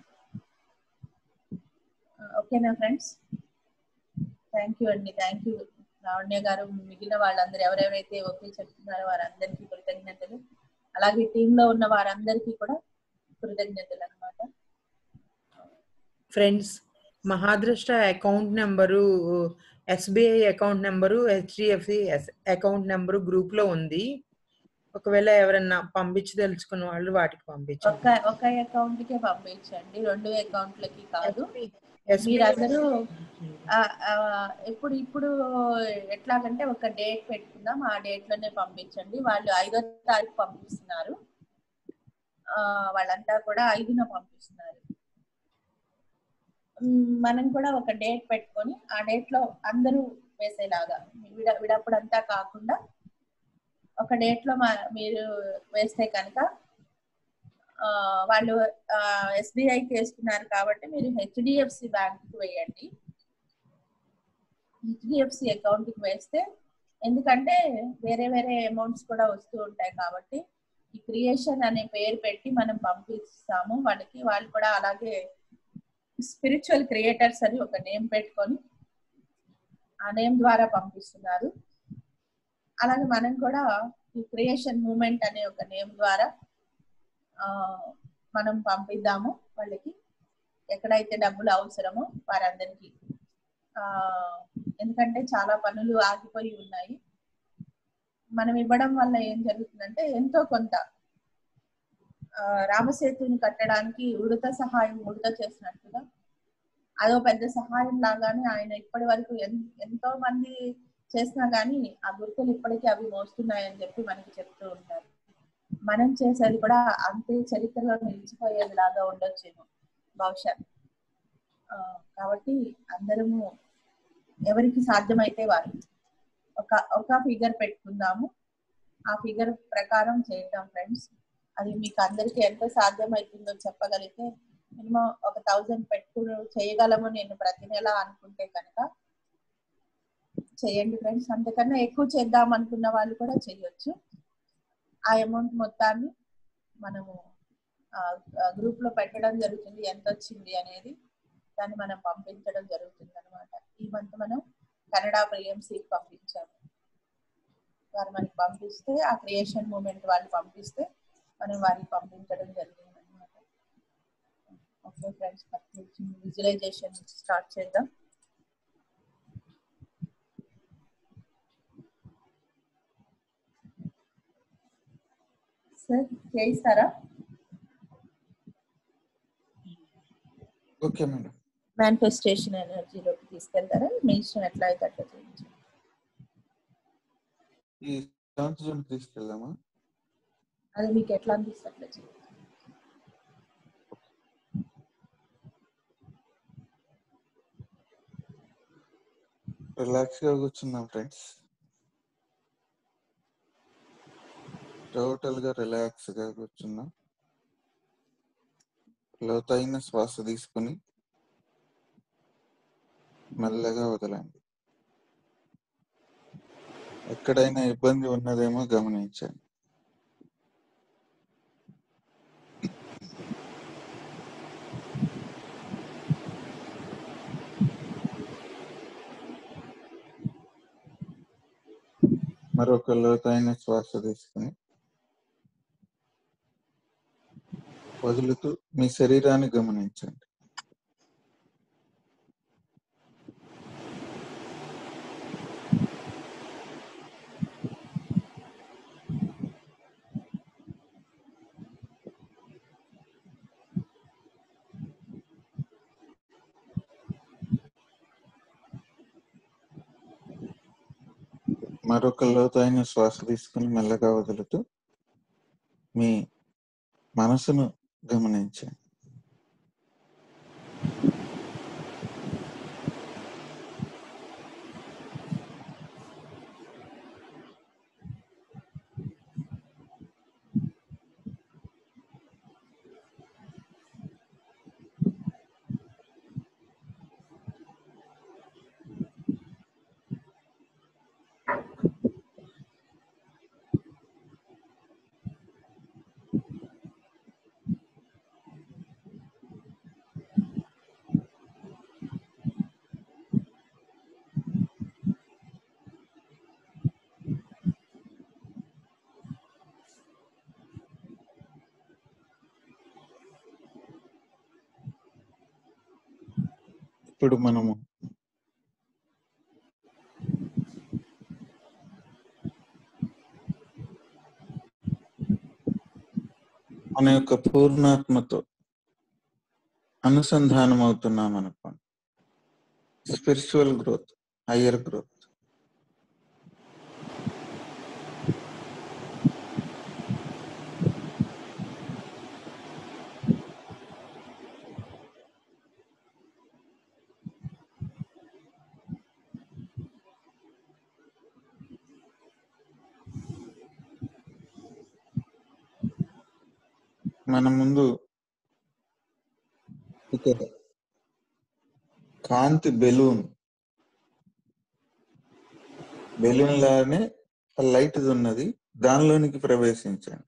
ఓకేనా ఫ్రెండ్స్? థ్యాంక్ యూ అండి. థ్యాంక్ యూ లావణ్య గారు, మిగిలిన వాళ్ళందరూ ఎవరెవరైతే ఓకే చెప్తున్నారో వారందరికీ కృతజ్ఞతలు. అలాగే టీంలో ఉన్న వారందరికీ కూడా కృతజ్ఞతలు అన్నమాట. Friends, Mahadrishta account number, SBI account number, HDFC account number group లో ఉంది. ఒకవేళ ఎవరన్నా పంపించదలుచుకున్న వాళ్ళు వాటికి పంపించండి. ఒక అకౌంట్ కే పంపించండి, 2 అకౌంట్లకి కాదు. మీరందరూ ఇప్పుడు ఎట్లాగంటే ఒక డేట్ పెట్టుకుందాం, ఆ డేట్ లోనే పంపించండి. వాళ్ళు 5వ తారీఖు పంపిస్తున్నారు, వాళ్ళంతా కూడా 5న పంపిస్తున్నారు. మనం కూడా ఒక డేట్ పెట్టుకొని ఆ డేట్ లో అందరూ వేసేలాగా, విడప్పుడంతా కాకుండా ఒక డేట్ లో మీరు వేస్తే కనుక వాళ్ళు ఎస్బీఐకి వేస్తున్నారు కాబట్టి మీరు హెచ్డిఎఫ్సి బ్యాంక్కి వేయండి. హెచ్డిఎఫ్సి అకౌంట్కి వేస్తే, ఎందుకంటే వేరే వేరే అమౌంట్స్ కూడా వస్తూ ఉంటాయి కాబట్టి ఈ క్రియేషన్ అనే పేరు పెట్టి మనం పంపిస్తాము వాళ్ళకి. వాళ్ళు కూడా అలాగే స్పిరిచువల్ క్రియేటర్స్ అని ఒక నేమ్ పెట్టుకొని ఆ నేమ్ ద్వారా పంపిస్తున్నారు. అలాగే మనం కూడా ఈ క్రియేషన్ మూమెంట్ అనే ఒక నేమ్ ద్వారా మనం పంపిద్దాము వాళ్ళకి, ఎక్కడైతే డబ్బులు అవసరమో వారందరికీ. ఎందుకంటే చాలా పనులు ఆగిపోయి ఉన్నాయి. మనం ఇవ్వడం వల్ల ఏం జరుగుతుందంటే ఎంతో కొంత రామసేతుని కట్టడానికి ఉడత సహాయం ఉడత చేసినట్టుగా అదో పెద్ద సహాయం లాగానే ఆయన ఇప్పటి వరకు ఎంతో మంది చేసినా గానీ ఆ గుర్తులు ఇప్పటికీ అవి మోస్తున్నాయని చెప్పి మనకి చెప్తూ ఉంటారు. మనం చేసేది కూడా అంతే చరిత్రలో నిలిచిపోయేది లాగా ఉండొచ్చేమో బహుశా. కాబట్టి అందరము ఎవరికి సాధ్యమైతే వారు ఒక ఫిగర్ పెట్టుకుందాము, ఆ ఫిగర్ ప్రకారం చేద్దాం ఫ్రెండ్స్. అది మీకు అందరికి ఎంత సాధ్యమవుతుందో చెప్పగలిగితే, మినిమం 1000 పెట్టుకుని చేయగలము నేను ప్రతి నెల అనుకుంటే కనుక చేయండి ఫ్రెండ్స్. అంతకన్నా ఎక్కువ చేద్దాం అనుకున్న వాళ్ళు కూడా చేయొచ్చు. ఆ అమౌంట్ మొత్తాన్ని మనము గ్రూప్ లో పెట్టడం జరుగుతుంది, ఎంత వచ్చింది అనేది దాన్ని మనం పంపించడం జరుగుతుంది అనమాట. ఈ మంత్ మనం కన్నడ ప్రియంసీకి పంపించాము, వారు మనకి పంపిస్తే ఆ క్రియేషన్ మూమెంట్ వాళ్ళు పంపిస్తే మనం వారికి పంపించడం జరిగింది అనమాట. ఓకే ఫ్రెండ్స్, విజువలైజేషన్ స్టార్ట్ చేద్దాం. సార్ చేయిస్తారా? Okay madam. మేనిఫెస్టేషన్ ఎనర్జీలోకి తీసుకెళ్తారా? మీ ఇష్టం, ఎట్లా అయితే అట్లా చేయించండి. ఈ శాంతి జోన్ తీసుకెళ్దామా? అది మీకు ఎట్లా అనిపిస్తే అట్లా చేయండి. రిలాక్స్ గా కూర్చుందాం ఫ్రెండ్స్. టోటల్ గా రిలాక్స్ గా కూర్చుందాం. లోతైన శ్వాస తీసుకుని మెల్లగా వదలండి. ఎక్కడైనా ఇబ్బంది ఉన్నదేమో గమనించండి. మరొక లోతైన శ్వాస తీసుకుని వదులుతూ మీ శరీరాన్ని గమనించండి. మరొక లోతైన శ్వాస తీసుకుని మెల్లగా వదులుతూ మీ మనసును గమనించండి. ఇప్పుడు మనము మన యొక్క పూర్ణాత్మతో అనుసంధానం అవుతున్నాం అనుకోండి. Spiritual growth, higher growth. మన ముందు ఇక కాంతి బెలూన్ లానే లైట్ ఉన్నది, దానిలోనికి ప్రవేశించండి.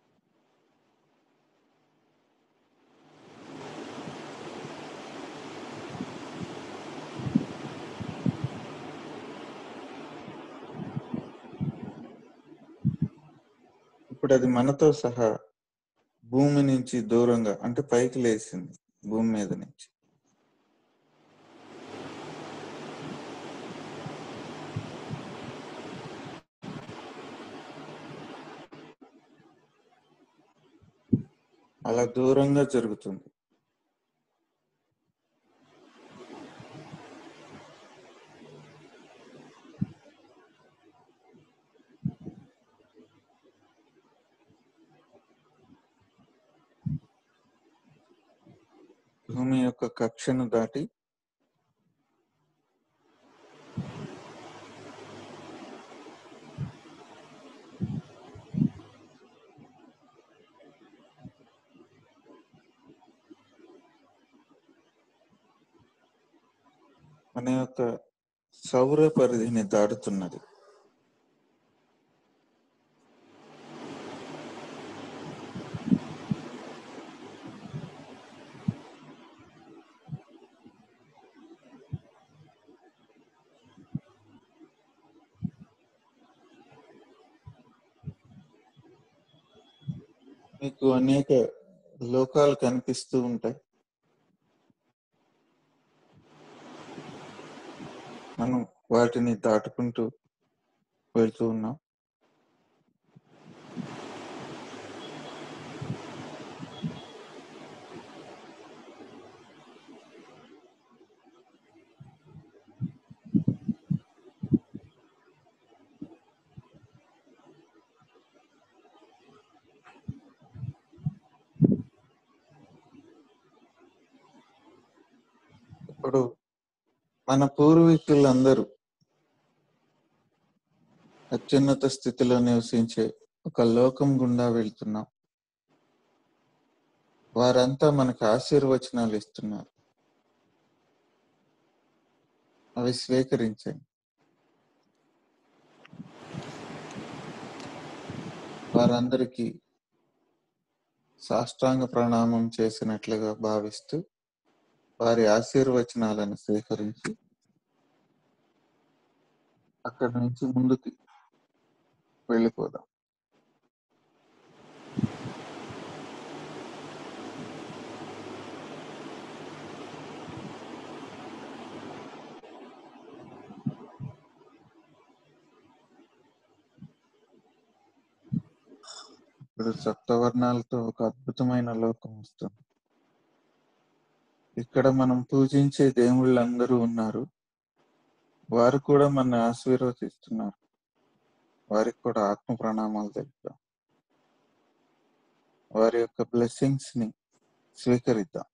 ఇప్పుడు అది మనతో సహా భూమి నుంచి దూరంగా, అంటే పైకి లేచింది భూమి మీద నుంచి. అలా దూరంగా జరుగుతుంది. భూమి యొక్క కక్షను దాటి మన యొక్క సౌర పరిధిని దాటుతున్నది. మీకు అనేక లోకాలు కనిపిస్తూ ఉంటాయి. మనం వాటిని దాటుకుంటూ వెళ్తూ ఉన్నాం. ఇప్పుడు మన పూర్వీకులందరూ అత్యున్నత స్థితిలో నివసించే ఒక లోకం గుండా వెళ్తున్నాం. వారంతా మనకు ఆశీర్వచనాలు ఇస్తున్నారు. అవి స్వీకరించండి. వారందరికీ సాష్టాంగ ప్రణామం చేసినట్లుగా భావిస్తూ వారి ఆశీర్వచనాలను స్వీకరించి అక్కడి నుంచి ముందుకు వెళ్ళిపోదాం. ఇప్పుడు సప్తవర్ణాలతో ఒక అద్భుతమైన లోకం వస్తుంది. ఇక్కడ మనం పూజించే దేవుళ్ళందరూ ఉన్నారు. వారు కూడా మన ఆశీర్వదిస్తున్నారు. వారికి కూడా ఆత్మ ప్రణామాలు తెలుపుతాం. వారి యొక్క బ్లెస్సింగ్స్ ని స్వీకరిద్దాం.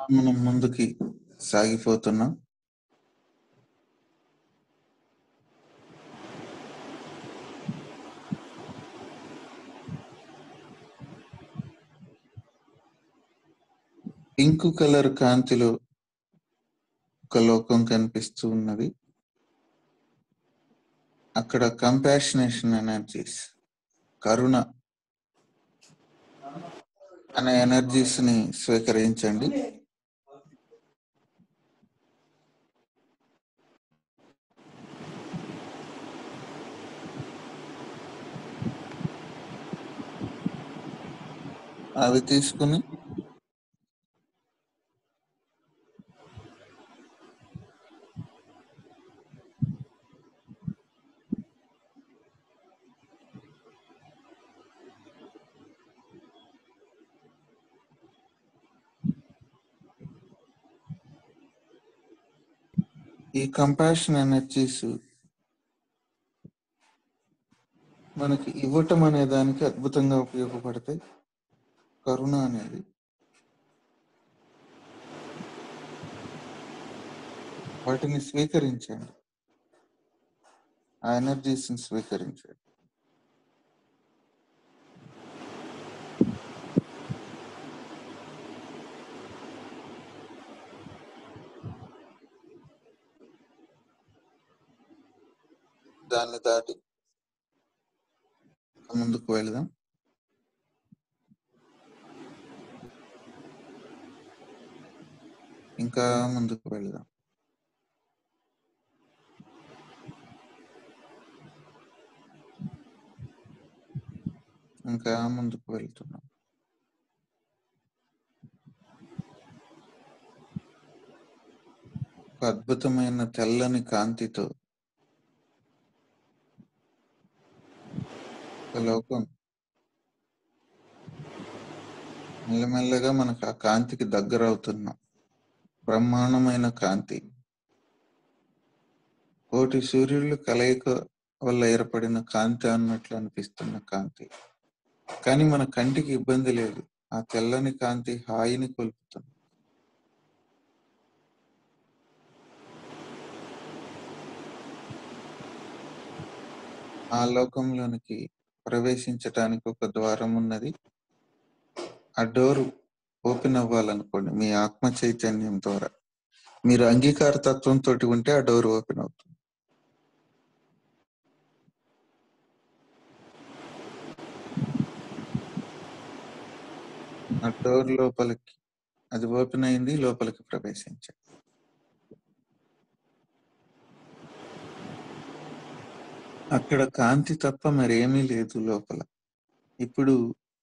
మనం ముందుకి సాగిపోతున్నాం. పింక్ కలర్ కాంతిలో ఒక లోకం కనిపిస్తూ ఉన్నది. అక్కడ కంపాషనేషన్ ఎనర్జీస్, కరుణ అనే ఎనర్జీస్ ని స్వీకరించండి. అవి తీసుకుని ఈ కంపాషన్ ఎనర్జీస్ మనకి ఇవ్వటం అనే దానికి అద్భుతంగా ఉపయోగపడతాయి. కరుణ అనేది వాటిని స్వీకరించండి, ఆ ఎనర్జీస్ ని స్వీకరించండి. దాన్ని దాటి ముందుకు వెళదాం. ఇంకా ముందుకు వెళదాం. ఇంకా ముందుకు వెళ్తున్నాం. ఒక అద్భుతమైన తెల్లని కాంతితో ఒక లోకం మెల్లమెల్లగా మనకు ఆ కాంతికి దగ్గర అవుతున్నాం. బ్రహ్మాండమైన కాంతి, కోటి సూర్యుళ్ళు కలయిక వల్ల ఏర్పడిన కాంతి అన్నట్లు అనిపిస్తున్న కాంతి. కానీ మన కంటికి ఇబ్బంది లేదు. ఆ తెల్లని కాంతి హాయిని కొలుపుతుంది. ఆ లోకంలోనికి ప్రవేశించటానికి ఒక ద్వారం ఉన్నది. ఆ డోరు ఓపెన్ అవ్వాలనుకోండి మీ ఆత్మ చైతన్యం ద్వారా. మీరు అంగీకార తత్వంతో ఉంటే ఆ డోర్ ఓపెన్ అవుతుంది. ఆ డోర్ లోపలికి అది ఓపెన్ అయింది, లోపలికి ప్రవేశించండి. అక్కడ కాంతి తప్ప మరేమీ లేదు లోపల. ఇప్పుడు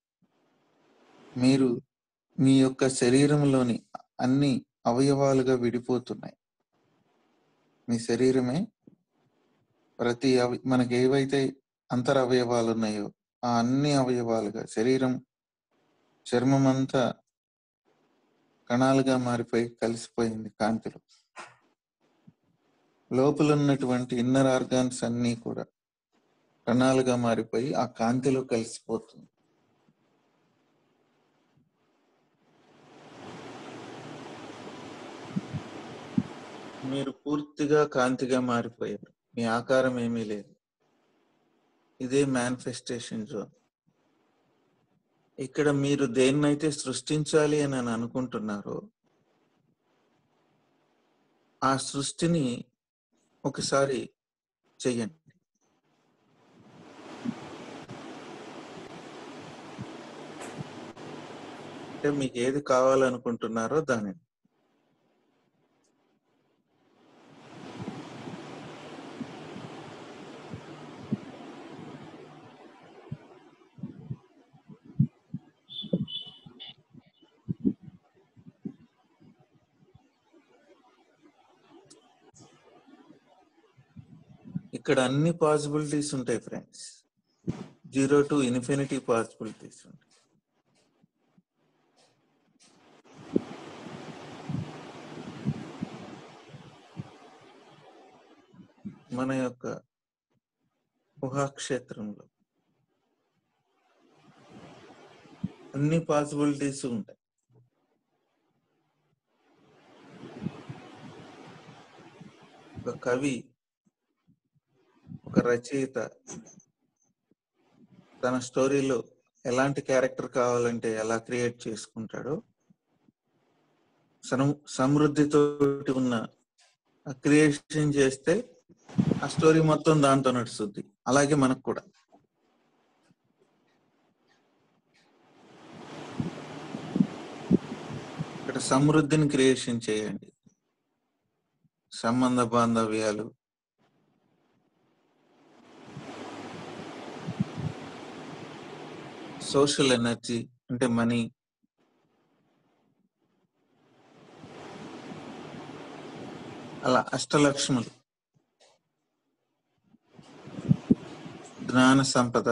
మీరు మీ యొక్క శరీరంలోని అన్ని అవయవాలుగా విడిపోతున్నాయి. మీ శరీరమే ప్రతి మనకి ఏవైతే అంతర అవయవాలు ఉన్నాయో ఆ అన్ని అవయవాలుగా, శరీరం చర్మం అంతా కణాలుగా మారిపోయి కలిసిపోయింది కాంతిలో. లోపల ఉన్నటువంటి ఇన్నర్ ఆర్గాన్స్ అన్నీ కూడా కణాలుగా మారిపోయి ఆ కాంతిలో కలిసిపోతుంది. మీరు పూర్తిగా కాంతిగా మారిపోయారు. మీ ఆకారం ఏమీ లేదు. ఇదే మేనిఫెస్టేషన్ జోన్. ఇక్కడ మీరు దేన్నైతే సృష్టించాలి అని అనుకుంటున్నారో ఆ సృష్టిని ఒకసారి చెయ్యండి. అంటే మీకు ఏది కావాలనుకుంటున్నారో దానిని. ఇక్కడ అన్ని పాసిబిలిటీస్ ఉంటాయి ఫ్రెండ్స్. 0 to infinity పాసిబిలిటీస్ ఉంటాయి. మన యొక్క ఊహాక్షేత్రంలో అన్ని పాసిబిలిటీస్ ఉంటాయి. ఒక కవి, ఒక రచయిత తన స్టోరీలో ఎలాంటి క్యారెక్టర్ కావాలంటే ఎలా క్రియేట్ చేసుకుంటాడో, సమృద్ధితోటి ఉన్న క్రియేషన్ చేస్తే ఆ స్టోరీ మొత్తం దాంతో నడుస్తుంది. అలాగే మనకు కూడా ఇక్కడ సమృద్ధిని క్రియేషన్ చేయండి. సంబంధ బాంధవ్యాలు, సోషల్ ఎనర్జీ అంటే మనీ, అలా అష్టలక్ష్ములు, జ్ఞాన సంపద,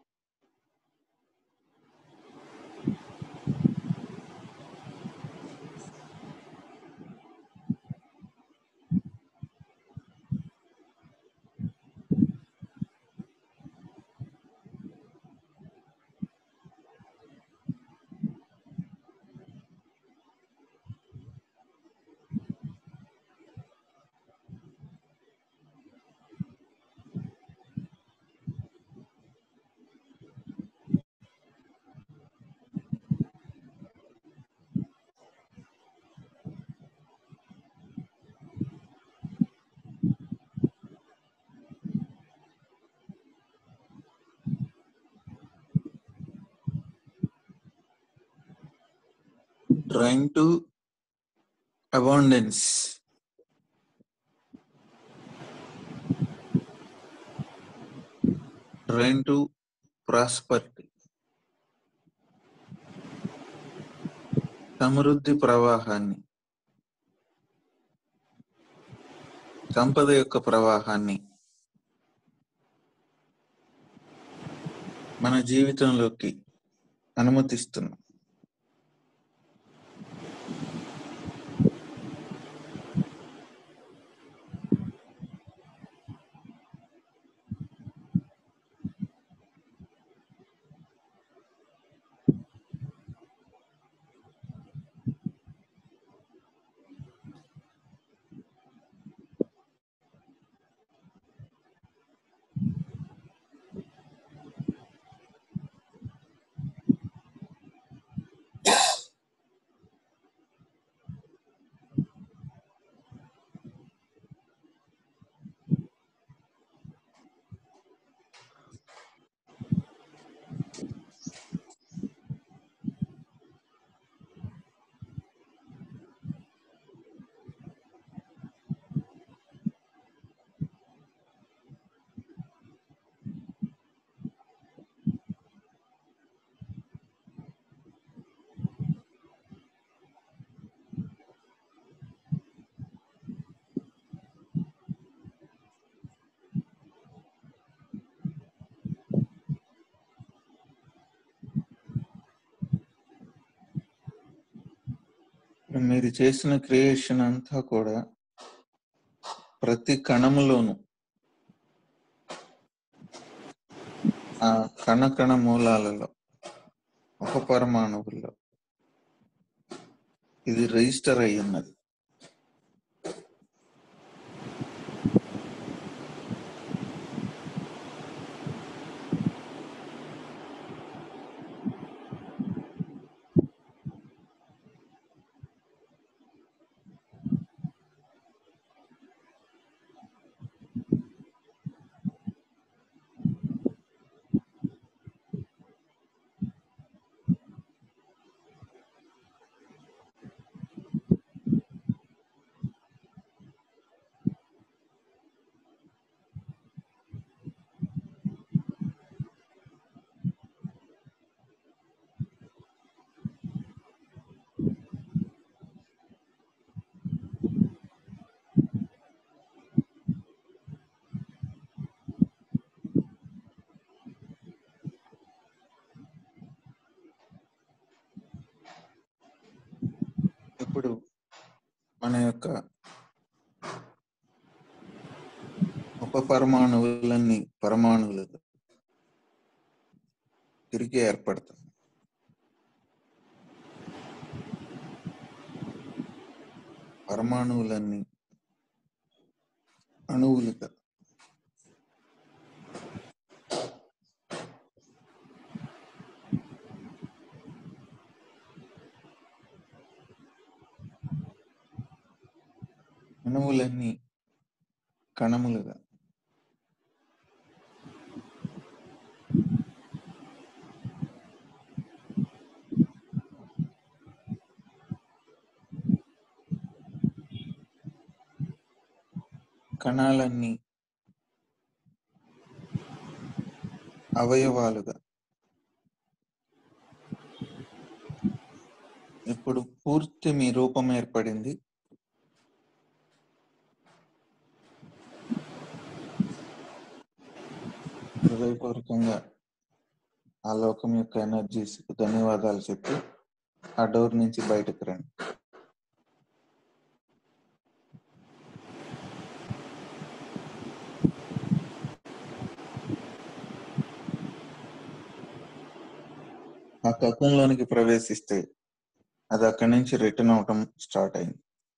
trying to abundance, trying to prosperity, సమృద్ధి ప్రవాహాన్ని, సంపద యొక్క ప్రవాహాన్ని మన జీవితంలోకి అనుమతిస్తున్నాం. మీరు చేసిన క్రియేషన్ అంతా కూడా ప్రతి కణములోను ఆ కణ మూలాలలో, ఒక పరమాణువుల్లో ఇది రిజిస్టర్ అయి ఉన్నది. ఇప్పుడు మన యొక్క ఉపపరమాణువులన్నీ పరమాణువులు తిరిగి ఏర్పడతాయి. పరమాణువులన్నీ అణువులుగా. అణువులన్నీ కణములుగా. కణాలన్నీ అవయవాలుగా. ఇప్పుడు పూర్తి మీ రూపం ఏర్పడింది. హృదయపూర్వకంగా ఆ లోకం యొక్క ఎనర్జీస్ ధన్యవాదాలు చెప్పి ఆ డోర్ నుంచి బయటకు రండి. ఆ కకంలోనికి ప్రవేశిస్తే అది అక్కడి నుంచి రిటర్న్ అవటం స్టార్ట్ అయింది.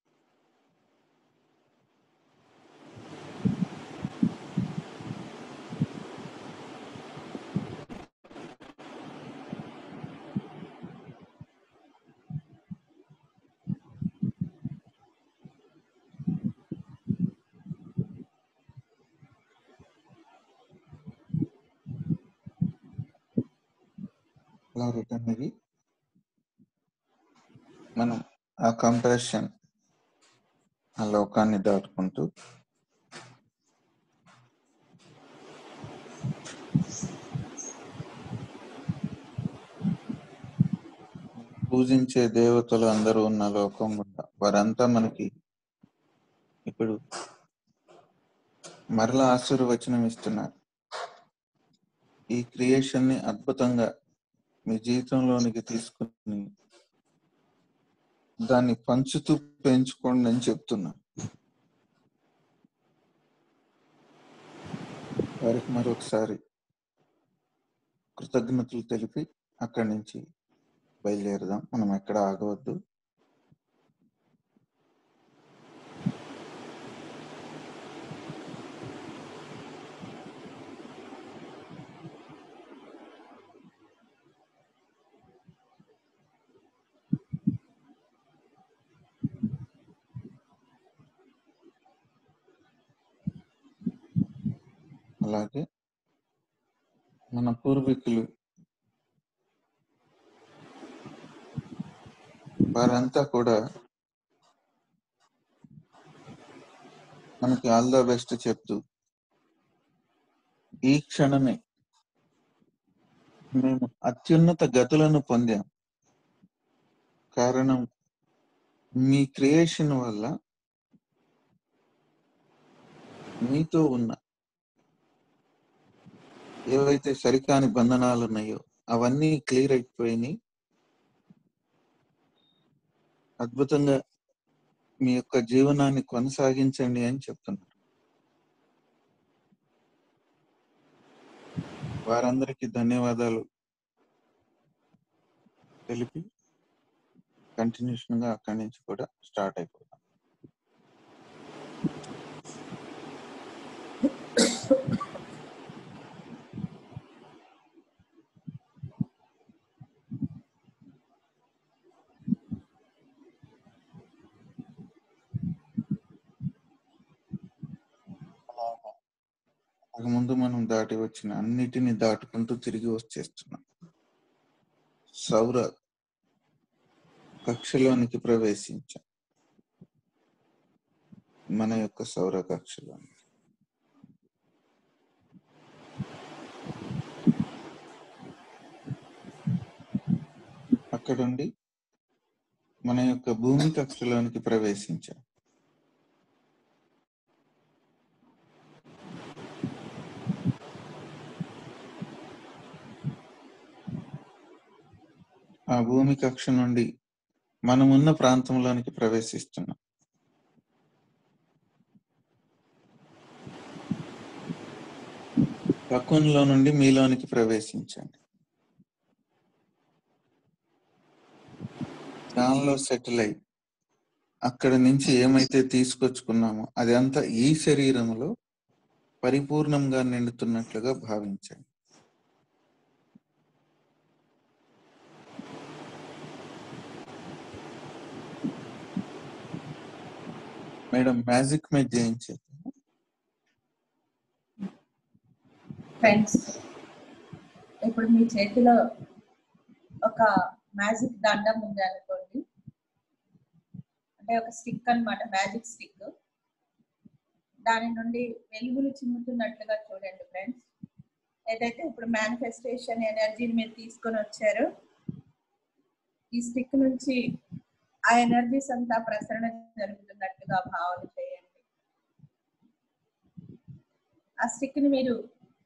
అలా రిటర్న్ అయ్యి మనం ఆ కంప్రెషన్ ఆ లోకాన్ని దాటుకుంటూ పూజించే దేవతలు అందరూ ఉన్న లోకం గుండా వారంతా మనకి ఇప్పుడు మరలా ఆశీర్వచనం ఇస్తున్నారు. ఈ క్రియేషన్ ని అద్భుతంగా మీ జీవితంలోనికి తీసుకుని దాన్ని పంచుతూ పెంచుకోండి అని చెప్తున్నా. వారికి మరొకసారి కృతజ్ఞతలు తెలిపి అక్కడి నుంచి బయలుదేరదాం. మనం ఎక్కడ ఆగవద్దు. అలాగే మన పూర్వీకులు వారంతా కూడా మనకి ఆల్ ద బెస్ట్ చెప్తూ ఈ క్షణమే మేము అత్యున్నత గతులను పొందాం. కారణం మీ క్రియేషన్ వల్ల మీతో ఉన్న ఏవైతే సరికాని బంధనాలు ఉన్నాయో అవన్నీ క్లియర్ అయిపోయినాయి. అద్భుతంగా మీ యొక్క జీవనాన్ని కొనసాగించండి అని చెప్తున్నారు. వారందరికీ ధన్యవాదాలు తెలిపి కంటిన్యూషన్ గా అక్కడి నుంచి కూడా స్టార్ట్ అయిపోతాం. ముందు మనం దాటి వచ్చిన అన్నిటిని దాటుకుంటూ తిరిగి వచ్చేస్తున్నాం. సౌర కక్షలోనికి ప్రవేశించాం. మన యొక్క సౌర కక్షలోనికి అక్కడుండి మన యొక్క భూమి కక్షలోనికి ప్రవేశించాం. ఆ భూమి కక్ష నుండి మనమున్న ప్రాంతంలోనికి ప్రవేశిస్తున్నాం. కకుంలో నుండి మీలోనికి ప్రవేశించండి. దానిలో సెటిల్ అయి అక్కడి నుంచి ఏమైతే తీసుకొచ్చుకున్నామో అదంతా ఈ శరీరంలో పరిపూర్ణంగా నిండుతున్నట్లుగా భావించండి. మేడం మ్యాజిక్ మీద చేయించారు. ఫ్రెండ్స్, ఇప్పుడు మీ చేతిలో ఒక మ్యాజిక్ దండం ఉంది అనుకోండి, అంటే ఒక స్టిక్ అన్నమాట, మ్యాజిక్ స్టిక్. దాని నుండి వెలుగులు చిమ్ముతున్నట్లుగా చూడండి ఫ్రెండ్స్. ఏదైతే ఇప్పుడు మేనిఫెస్టేషన్ ఎనర్జీని మీరు తీసుకొని వచ్చారో, ఈ స్టిక్ నుంచి ఆ ఎనర్జీస్ అంతా ప్రసరణ జరుగుతున్నట్టుగా భావన చేయండి. ఆ స్టిక్ ని మీరు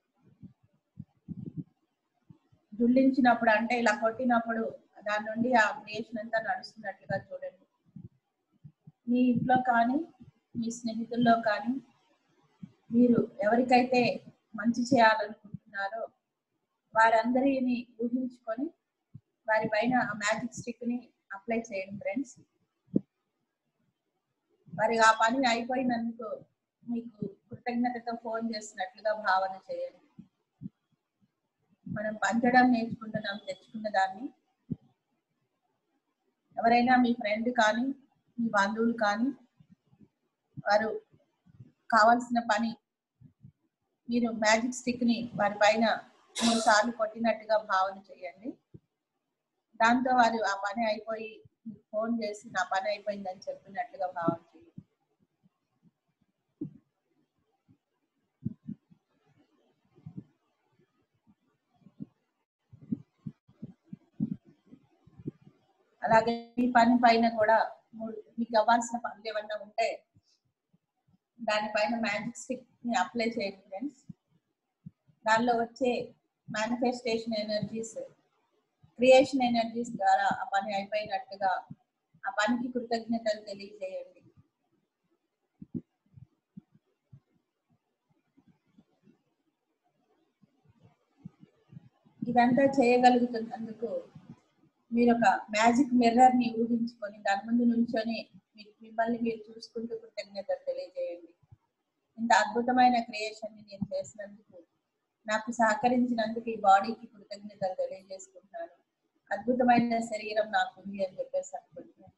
దుల్లించినప్పుడు, అంటే ఇలా కొట్టినప్పుడు దాని నుండి ఆ క్రియేషన్ అంతా నడుస్తున్నట్లుగా చూడండి. మీ ఇంట్లో కానీ మీ స్నేహితుల్లో కానీ మీరు ఎవరికైతే మంచి చేయాలనుకుంటున్నారో వారందరిని ఊహించుకొని వారి పైన ఆ మ్యాజిక్ స్టిక్ ని అప్లై చేయండి ఫ్రెండ్స్. వారి ఆ పని అయిపోయినందుకు మీకు కృతజ్ఞతతో ఫోన్ చేస్తున్నట్లుగా భావన చేయండి. మనం పంచడం నేర్చుకుంటున్నాం, తెచ్చుకున్న దాన్ని. ఎవరైనా మీ ఫ్రెండ్ కానీ మీ బంధువులు కానీ వారు కావాల్సిన పని మీరు మ్యాజిక్ స్టిక్ ని వారి పైన 3 సార్లు కొట్టినట్టుగా భావన చేయండి. దాంతో వారు ఆ పని అయిపోయి ఫోన్ చేసి నా పని అయిపోయిందని చెప్పినట్టుగా భావన చేయండి. అలాగే మీ పని పైన కూడా మీకు అవ్వాల్సిన పనులు ఏమన్నా ఉంటే దానిపైన మ్యాజిక్ స్టిక్ ని అప్లై చేయండి ఫ్రెండ్స్. దానిలో వచ్చే మేనిఫెస్టేషన్ ఎనర్జీస్, క్రియేషన్ ఎనర్జీస్ ద్వారా ఆ పని అయిపోయినట్టుగా ఆ పనికి కృతజ్ఞతలు తెలియజేయండి. ఇదంతా చేయగలుగుతున్నందుకు మీరు ఒక మ్యాజిక్ మిర్రర్ ని ఊహించుకొని దాని ముందు నుంచొని మిమ్మల్ని మీరు చూసుకుంటూ కృతజ్ఞతలు తెలియజేయండి. ఇంత అద్భుతమైన క్రియేషన్ ని నేను చేసినందుకు, నాకు సహకరించినందుకు ఈ బాడీకి కృతజ్ఞతలు తెలియజేసుకుంటున్నాను. అద్భుతమైన శరీరం నాకు ఉంది అని చెప్పేసి అనుకుంటున్నాను.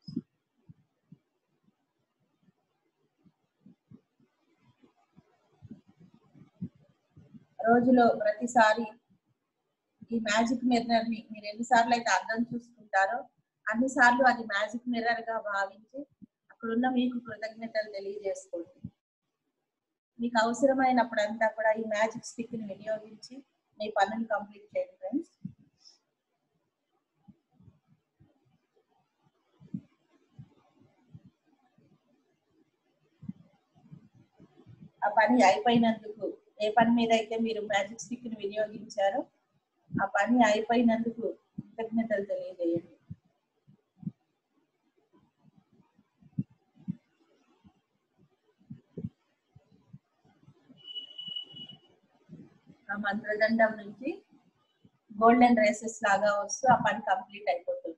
రోజులో ప్రతిసారి ఈ మ్యాజిక్ మిర్రర్ ని మీరు ఎన్నిసార్లు అయితే అర్థం చూసుకుంటారో అన్నిసార్లు అది మ్యాజిక్ మిర్రర్ గా భావించి అక్కడున్న మీకు కృతజ్ఞతలు తెలియజేసుకోండి. మీకు అవసరమైనప్పుడంతా కూడా ఈ మ్యాజిక్ స్టిక్ ని వినియోగించి మీ పనులు కంప్లీట్ చేయండి ఫ్రెండ్స్. ఆ పని అయిపోయినందుకు, ఏ పని మీద అయితే మీరు మ్యాజిక్ స్టిక్ ని వినియోగించారో ఆ పని అయిపోయినందుకు కృతజ్ఞతలు తెలియజేయండి. ఆ మంత్రదండం నుంచి గోల్డెన్ రేసెస్ లాగా వస్తూ ఆ పని కంప్లీట్ అయిపోతుంది.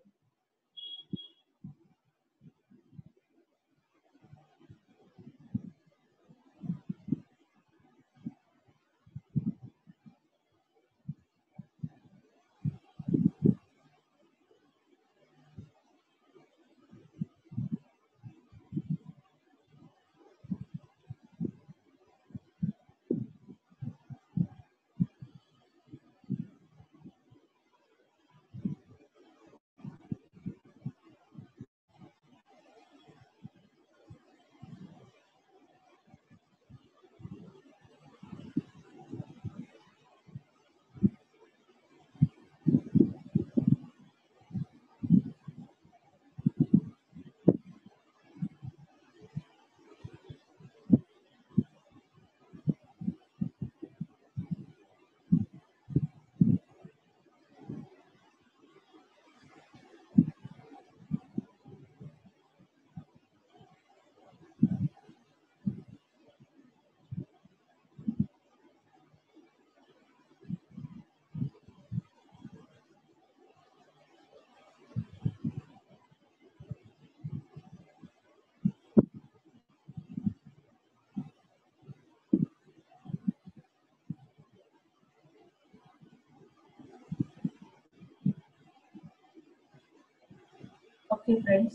ఓకే ఫ్రెండ్స్,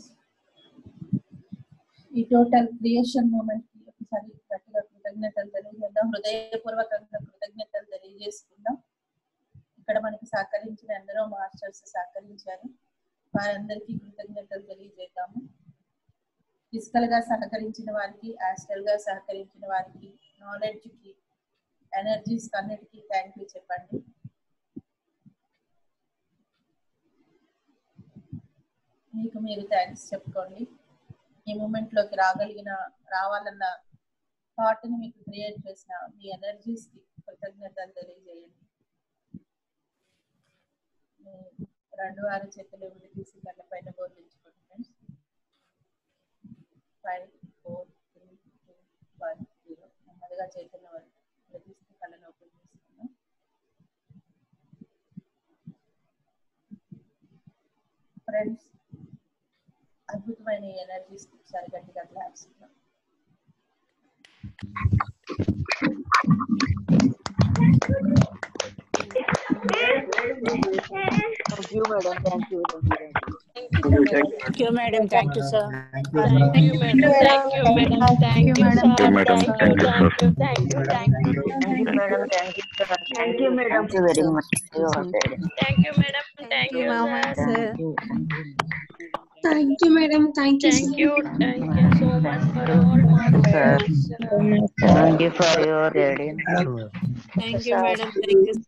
ఈ టోటల్ క్రియేషన్ మూమెంట్ కి ఒకసారి గట్టిగా కృతజ్ఞతలు తెలియజేద్దాం, హృదయపూర్వకంగా కృతజ్ఞతలు తెలియజేసుకుందాం. ఇక్కడ మనకి సహకరించిన ఎందరో మాస్టర్స్ సహకరించారు, వారందరికీ కృతజ్ఞతలు తెలియజేద్దాము. ఫిజికల్ గా సహకరించిన వారికి, ఆస్ట్రల్ గా సహకరించిన వారికి, నాలెడ్జ్ కి, ఎనర్జీస్ అన్నిటికీ థ్యాంక్ యూ చెప్పండి. మీకు మీరు థ్యాంక్స్ చెప్పుకోండి. ఈ మూమెంట్ లోకి రావాలన్న థాట్ ని మీకు క్రియేట్ చేసిన మీ ఎనర్జీస్ కి కృతజ్ఞతలు తెలియజేయండి. రెండు వారి చేతులు విడి తీసి కళ్ళ పైన బోధించుకోండి ఫ్రెండ్స్. 5 4 3 2 1 0 నెమ్మదిగా చేతులను విడి తీసి కళ్ళను ఓపెన్ చేసుకుందాం. ఫ్రెండ్స్, అద్భుతమైన ఎనర్జీస్ ఒకసారి గట్టిగా క్లాప్స్ ఇద్దాం. Thank you, madam. Thank you. Thank you, madam. Thank you, sir. Thank you, madam. Thank you, madam. Thank you, sir. Thank you, madam. Thank you. Thank you, madam. Thank you, sir. Thank you, madam. Thank you very much. Thank you, madam. Thank you, sir. Thank you, madam. Thank you, Thank sir. you. Thank you so much for all masters. Thank you for your reading. Thank you, madam. Thank you.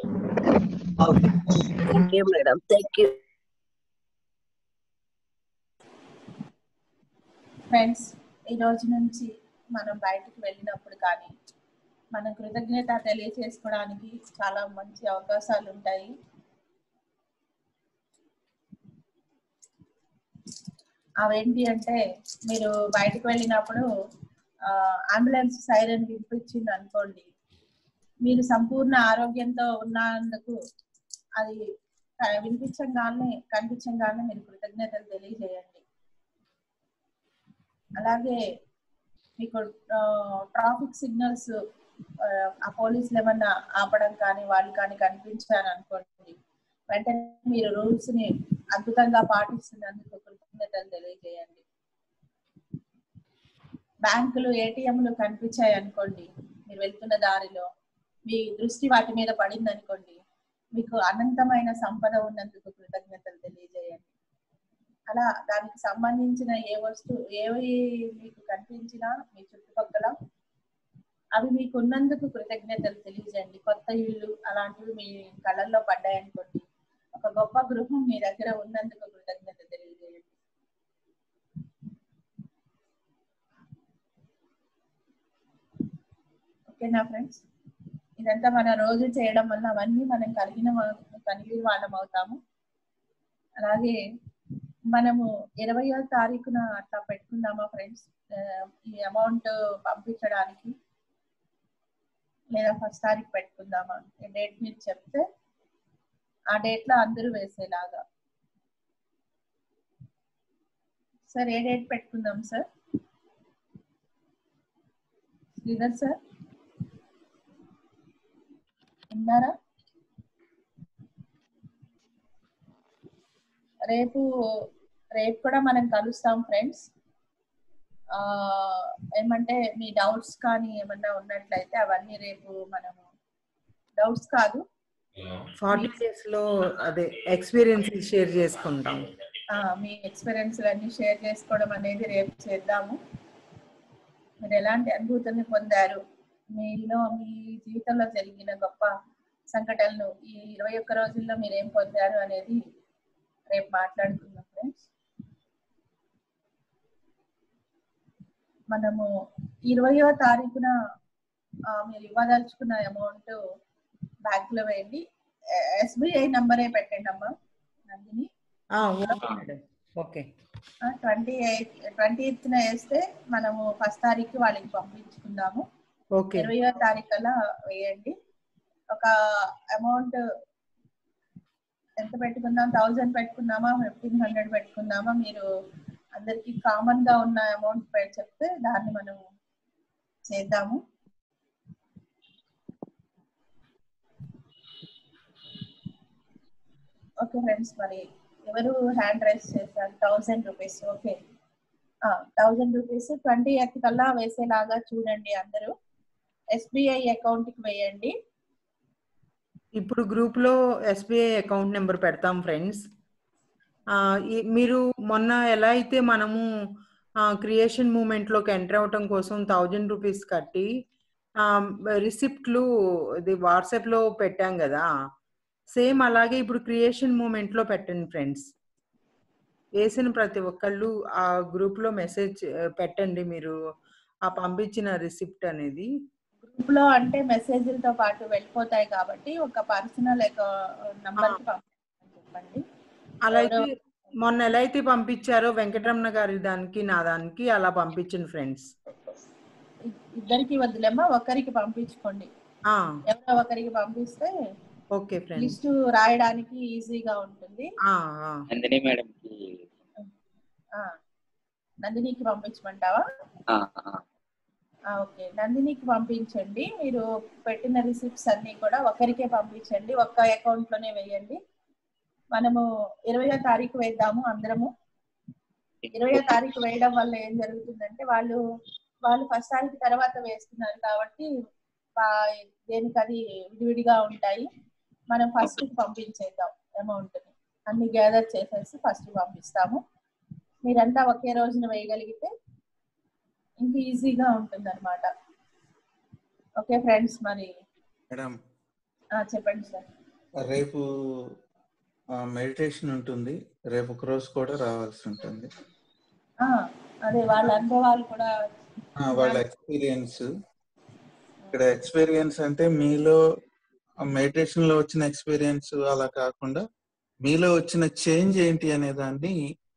Thank you, madam. Thank you. Friends, ఈ రోజు నుంచి మనం బయటకు వెళ్ళినప్పుడు కానీ మనం కృతజ్ఞత తెలియజేసుకోవడానికి చాలా మంచి అవకాశాలు ఉంటాయి. అవేంటి అంటే, మీరు బయటకు వెళ్ళినప్పుడు అంబులెన్స్ సైరన్ వినిపించింది అనుకోండి, మీరు సంపూర్ణ ఆరోగ్యంతో ఉన్నందుకు అది కనిపించగానే మీరు కృతజ్ఞతలు తెలియజేయండి. అలాగే మీకు ట్రాఫిక్ సిగ్నల్స్ ఆ పోలీసులు ఏమన్నా ఆపడం కానీ వాళ్ళు కానీ కనిపించారు అనుకోండి, వెంటనే మీరు రూల్స్ ని అద్భుతంగా పాటిస్తున్నందుకు కృతజ్ఞతలు తెలియజేయండి. బ్యాంకులు, ఏటీఎంలు కనిపించాయి అనుకోండి, మీరు వెళ్తున్న దారిలో మీ దృష్టి వాటి మీద పడింది అనుకోండి, మీకు అనంతమైన సంపద ఉన్నందుకు కృతజ్ఞతలు తెలియజేయండి. అలా దానికి సంబంధించిన ఏవి మీకు కనిపించినా మీ చుట్టుపక్కల అవి మీకు ఉన్నందుకు కృతజ్ఞతలు తెలియజేయండి. కొత్త ఇల్లు అలాంటివి మీ కళ్ళల్లో పడ్డాయనుకోండి, ఒక గొప్ప గృహం మీ దగ్గర ఉన్నందుకు కృతజ్ఞత తెలియజేయండి. ఓకేనా ఫ్రెండ్స్? ఇదంతా మన రోజు చేయడం వల్ల అవన్నీ మనం కలిగి వాళ్ళం అవుతాము. అలాగే మనము 20వ తారీఖున అట్లా పెట్టుకుందామా ఫ్రెండ్స్, ఈ అమౌంట్ పంపించడానికి, లేదా 1వ తారీఖు పెట్టుకుందామా? ఈ డేట్ మీరు చెప్తే ఆ డేట్ లో అందరూ వేసేలాగా. సార్, ఏ డేట్ పెట్టుకుందాం సార్? శ్రీధర్ సార్ ఉన్నారా? రేపు కూడా మనం కలుస్తాం ఫ్రెండ్స్. ఏమంటే మీ డౌట్స్ కానీ ఏమన్నా ఉన్నట్లయితే అవన్నీ రేపు మనము, డౌట్స్ కాదు, 40 days లో అదే ఎక్స్పీరియన్స్ షేర్ చేసుకుంటాం. మీ ఎక్స్పీరియన్స్ అన్ని షేర్ చేసుకోవడం అనేది రేపు చేద్దాము. మీరు ఎలాంటి అనుభూతిని పొందారు, మీ జీవితంలో జరిగిన గొప్ప సంఘటనలు ఈ 21 రోజుల్లో మీరు ఏం పొందారు అనేది రేపు మాట్లాడుకుందాం ఫ్రెండ్స్. మనము 20వ తారీఖున మీరు ఇవ్వదలుచుకున్న అమౌంట్ బ్యాంక్ లో వేయండి. SBI నంబరే పెట్టండి అమ్మా నందిని. ఓకే. 28th వేస్తే మనము 1వ తారీఖు వాళ్ళకి పంపించుకుందాము. 20వ తారీఖు అలా వేయండి. ఒక అమౌంట్ ఎంత పెట్టుకుందాం? 1000 పెట్టుకుందామా, 1500 పెట్టుకుందామా? మీరు అందరికి కామన్ గా ఉన్న అమౌంట్ చెప్తే దాన్ని మనం చేద్దాము. ఓకే ఫ్రెండ్స్, మరి ఎవరు హ్యాండ్ రైస్ చేశారు? 1000 రూపీస్. ఓకే, 1000 రూపీస్ 20th కల్లా వేసేలాగా చూడండి. అందరూ SBI అకౌంట్ కి వేయండి. ఇప్పుడు గ్రూప్ లో SBI అకౌంట్ నెంబర్ పెడతాం ఫ్రెండ్స్. మీరు మొన్న ఎలా అయితే మనము క్రియేషన్ మూమెంట్ లోకి ఎంటర్ అవటం కోసం 1000 రూపీస్ కట్టి రిసిప్ట్లు ఇది వాట్సాప్ లో పెట్టాం కదా, సేమ్ అలాగే ఇప్పుడు క్రియేషన్ మూమెంట్ లో పెట్టండి ఫ్రెండ్స్. వేసిన ప్రతి ఒక్కళ్ళు ఆ గ్రూప్ లో మెసేజ్ పెట్టండి మీరు ఆ పంపించిన రిసిప్ట్ అనేది. గ్రూప్ లో అంటే మెసేజ్లతో పాటు వెళ్ళిపోతాయి కాబట్టి ఒక పర్సనల్ నంబర్ కి పంపించమని చెప్పండి. అలా అయితే మొన్న ఎలా అయితే పంపించారో వెంకటరమణ గారి దానికి నా దానికి అలా పంపించండి ఫ్రెండ్స్. ఇద్దరికి వద్దులేమ్మా, ఒకరికి పంపించుకోండి. ఎవరో ఒకరికి పంపిస్తే ఓకే ఫ్రెండ్స్, లిస్ట్ రాయడానికి ఈజీగా ఉంటుంది. నందిని మేడం కి నందినికి పంపించమంటావా? ఓకే, నందినికి పంపించండి. మీరు పెట్టిన రిసిప్ట్స్ అన్ని కూడా ఒకరికే పంపించండి, ఒక్క అకౌంట్ లోనే వేయండి. మనము 20వ తారీఖు వేద్దాము అందరము. 20వ తారీఖు వేయడం వల్ల ఏం జరుగుతుందంటే వాళ్ళు ఫస్ట్ తారీఖు తర్వాత వేస్తున్నారు కాబట్టి దేనికి అది విడివిడిగా ఉంటాయి. మనం ఫస్ట్ కి పంపించేద్దాం అమౌంట్ ని, అన్ని గ్యాదర్ చేసేసి ఫస్ట్ పంపిస్తాము. మీరంతా ఒకే రోజున వేయగలిగితే ఇంక ఈజీగా ఉంటుంది అనమాట. ఓకే ఫ్రెండ్స్, మరి మేడం చెప్పండి సార్. రేపు మెడిటేషన్ ఉంటుంది, రేపు ఒక రోజు కూడా రావాల్సి ఉంటుంది. అదే వాళ్ళ అనుభవాలు కూడా, వాళ్ళ ఎక్స్పీరియన్స్. ఇక్కడ ఎక్స్పీరియన్స్ అంటే మీలో మెడిటేషన్ లో వచ్చిన ఎక్స్పీరియన్స్ అలా కాకుండా మీలో వచ్చిన చేంజ్ ఏంటి అనే దాన్ని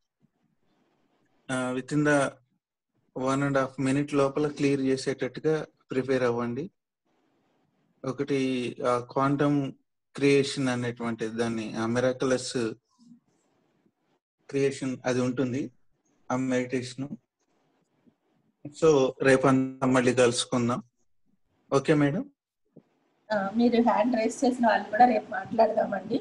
విత్ ఇన్ ద 1.5 minute లోపల క్లియర్ చేసేటట్టుగా ప్రిపేర్ అవ్వండి. ఒకటి క్వాంటమ్ క్రియేషన్ అనేటువంటి దాన్ని మిరాకులస్ క్రియేషన్ అది ఉంటుంది ఆ మెడిటేషన్. సో రేపు అంతా మళ్ళీ కలుసుకుందాం. ఓకే మేడం, మీరు హ్యాండ్ రైస్ చేసిన వాళ్ళు కూడా రేపు మాట్లాడదామండి.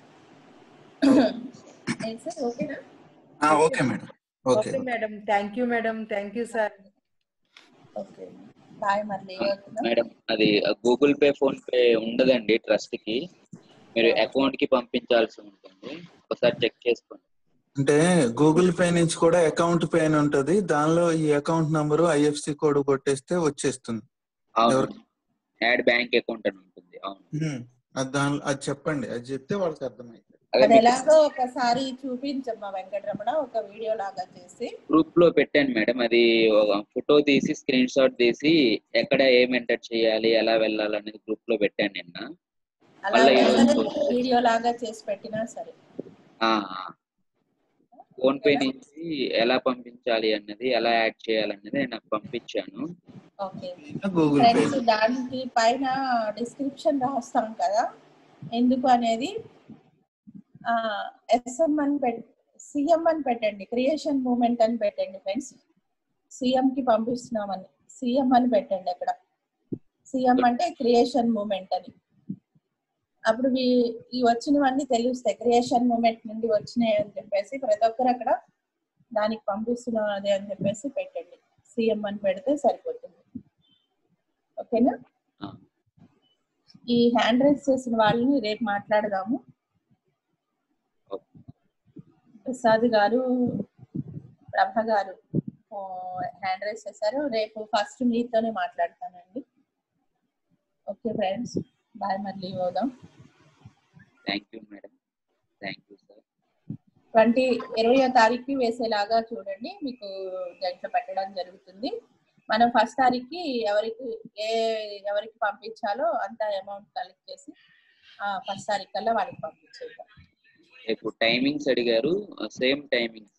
ఓకేనా? Okay madam. Okay madam, thank you madam, thank you sir. Okay bye. మళ్ళీ మేడం అది గూగుల్ పే ఫోన్ పే ఉండదండి ట్రస్ట్ కి, మీరు అకౌంట్ కి పంపించాల్సి ఉంటుంది. ఒకసారి చెక్ చేసుకోండి. అంటే గూగుల్ పే నుంచి కూడా అకౌంట్ పే అని ఉంటుంది, దానిలో ఈ అకౌంట్ నంబరు IFSC కోడ్ కొట్టేస్తే వచ్చేస్తుంది. యాడ్ బ్యాంక్ అకౌంట్ అని ఉంటుంది. అది చెప్పండి, అది చెప్తే వాళ్ళకి అర్థమైంది. అది ఎలాగో ఒకసారి చూపించమ్మా వెంకటరమణ, ఒక వీడియో లాగా చేసి గ్రూప్ లో పెట్టాను మేడం. అది ఫోటో తీసి స్క్రీన్ షాట్ తీసి ఎక్కడ ఏం ఎంటర్ చేయాలి ఎలా వెళ్ళాలి అనేది గ్రూప్ లో పెట్టాను నిన్న. వీడియో లాగా చేసి పెట్టినా సరే. ఫోన్ పే నుంచి ఎలా పంపించాలి అన్నది, ఎలా యాడ్ చేయాలన్నది నేను పంపించాను. ఫ్రెండ్స్ దానికి పైన డిస్క్రిప్షన్ రాస్తాం కదా ఎందుకు అనేది. SM అని CM అని పెట్టండి, క్రియేషన్ మూమెంట్ అని పెట్టండి ఫ్రెండ్స్. CM కి పంపిస్తున్నామని CM అని పెట్టండి. అక్కడ CM అంటే క్రియేషన్ మూమెంట్ అని. అప్పుడు ఈ వచ్చినవన్నీ తెలుస్తాయి, క్రియేషన్ మూమెంట్ నుండి వచ్చినాయి అని చెప్పేసి ప్రతి ఒక్కరు అక్కడ దానికి పంపిస్తున్నాం అది అని చెప్పేసి పెట్టండి. CM అని పెడితే సరిపోతుంది. ఓకేనా? ఈ హ్యాండ్ రైస్ చేసిన వాళ్ళని రేపు మాట్లాడదాము. ప్రసాద్ గారు, ప్రభ గారు హ్యాండ్ రైస్ చేశారు. రేపు ఫస్ట్ మీతోనే మాట్లాడతానండి. Okay friends, bye. మళ్ళీ పోదాం. Thank you madam, thank you sir. 20వ తారీఖు వేసేలాగా చూడండి, మీకు దాంట్లో పెట్టడం జరుగుతుంది. మనం ఫస్ట్ తారీఖుకి ఎవరికి పంపించాలో అంత అమౌంట్ కలెక్ట్ చేసి ఫస్ట్ తారీఖు కల్లా వాళ్ళకి పంపించేద్దాం. రేపు టైమింగ్స్ అడిగారు, సేమ్ టైమింగ్స్.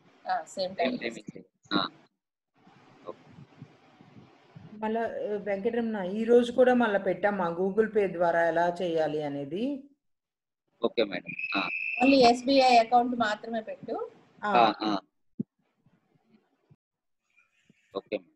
మళ్ళా వెంకటరమణ ఈ రోజు కూడా మళ్ళీ పెట్టామా గూగుల్ పే ద్వారా ఎలా చేయాలి అనేది. Okay madam. Only SBI account మాత్రమే పెట్టు. ఓకే.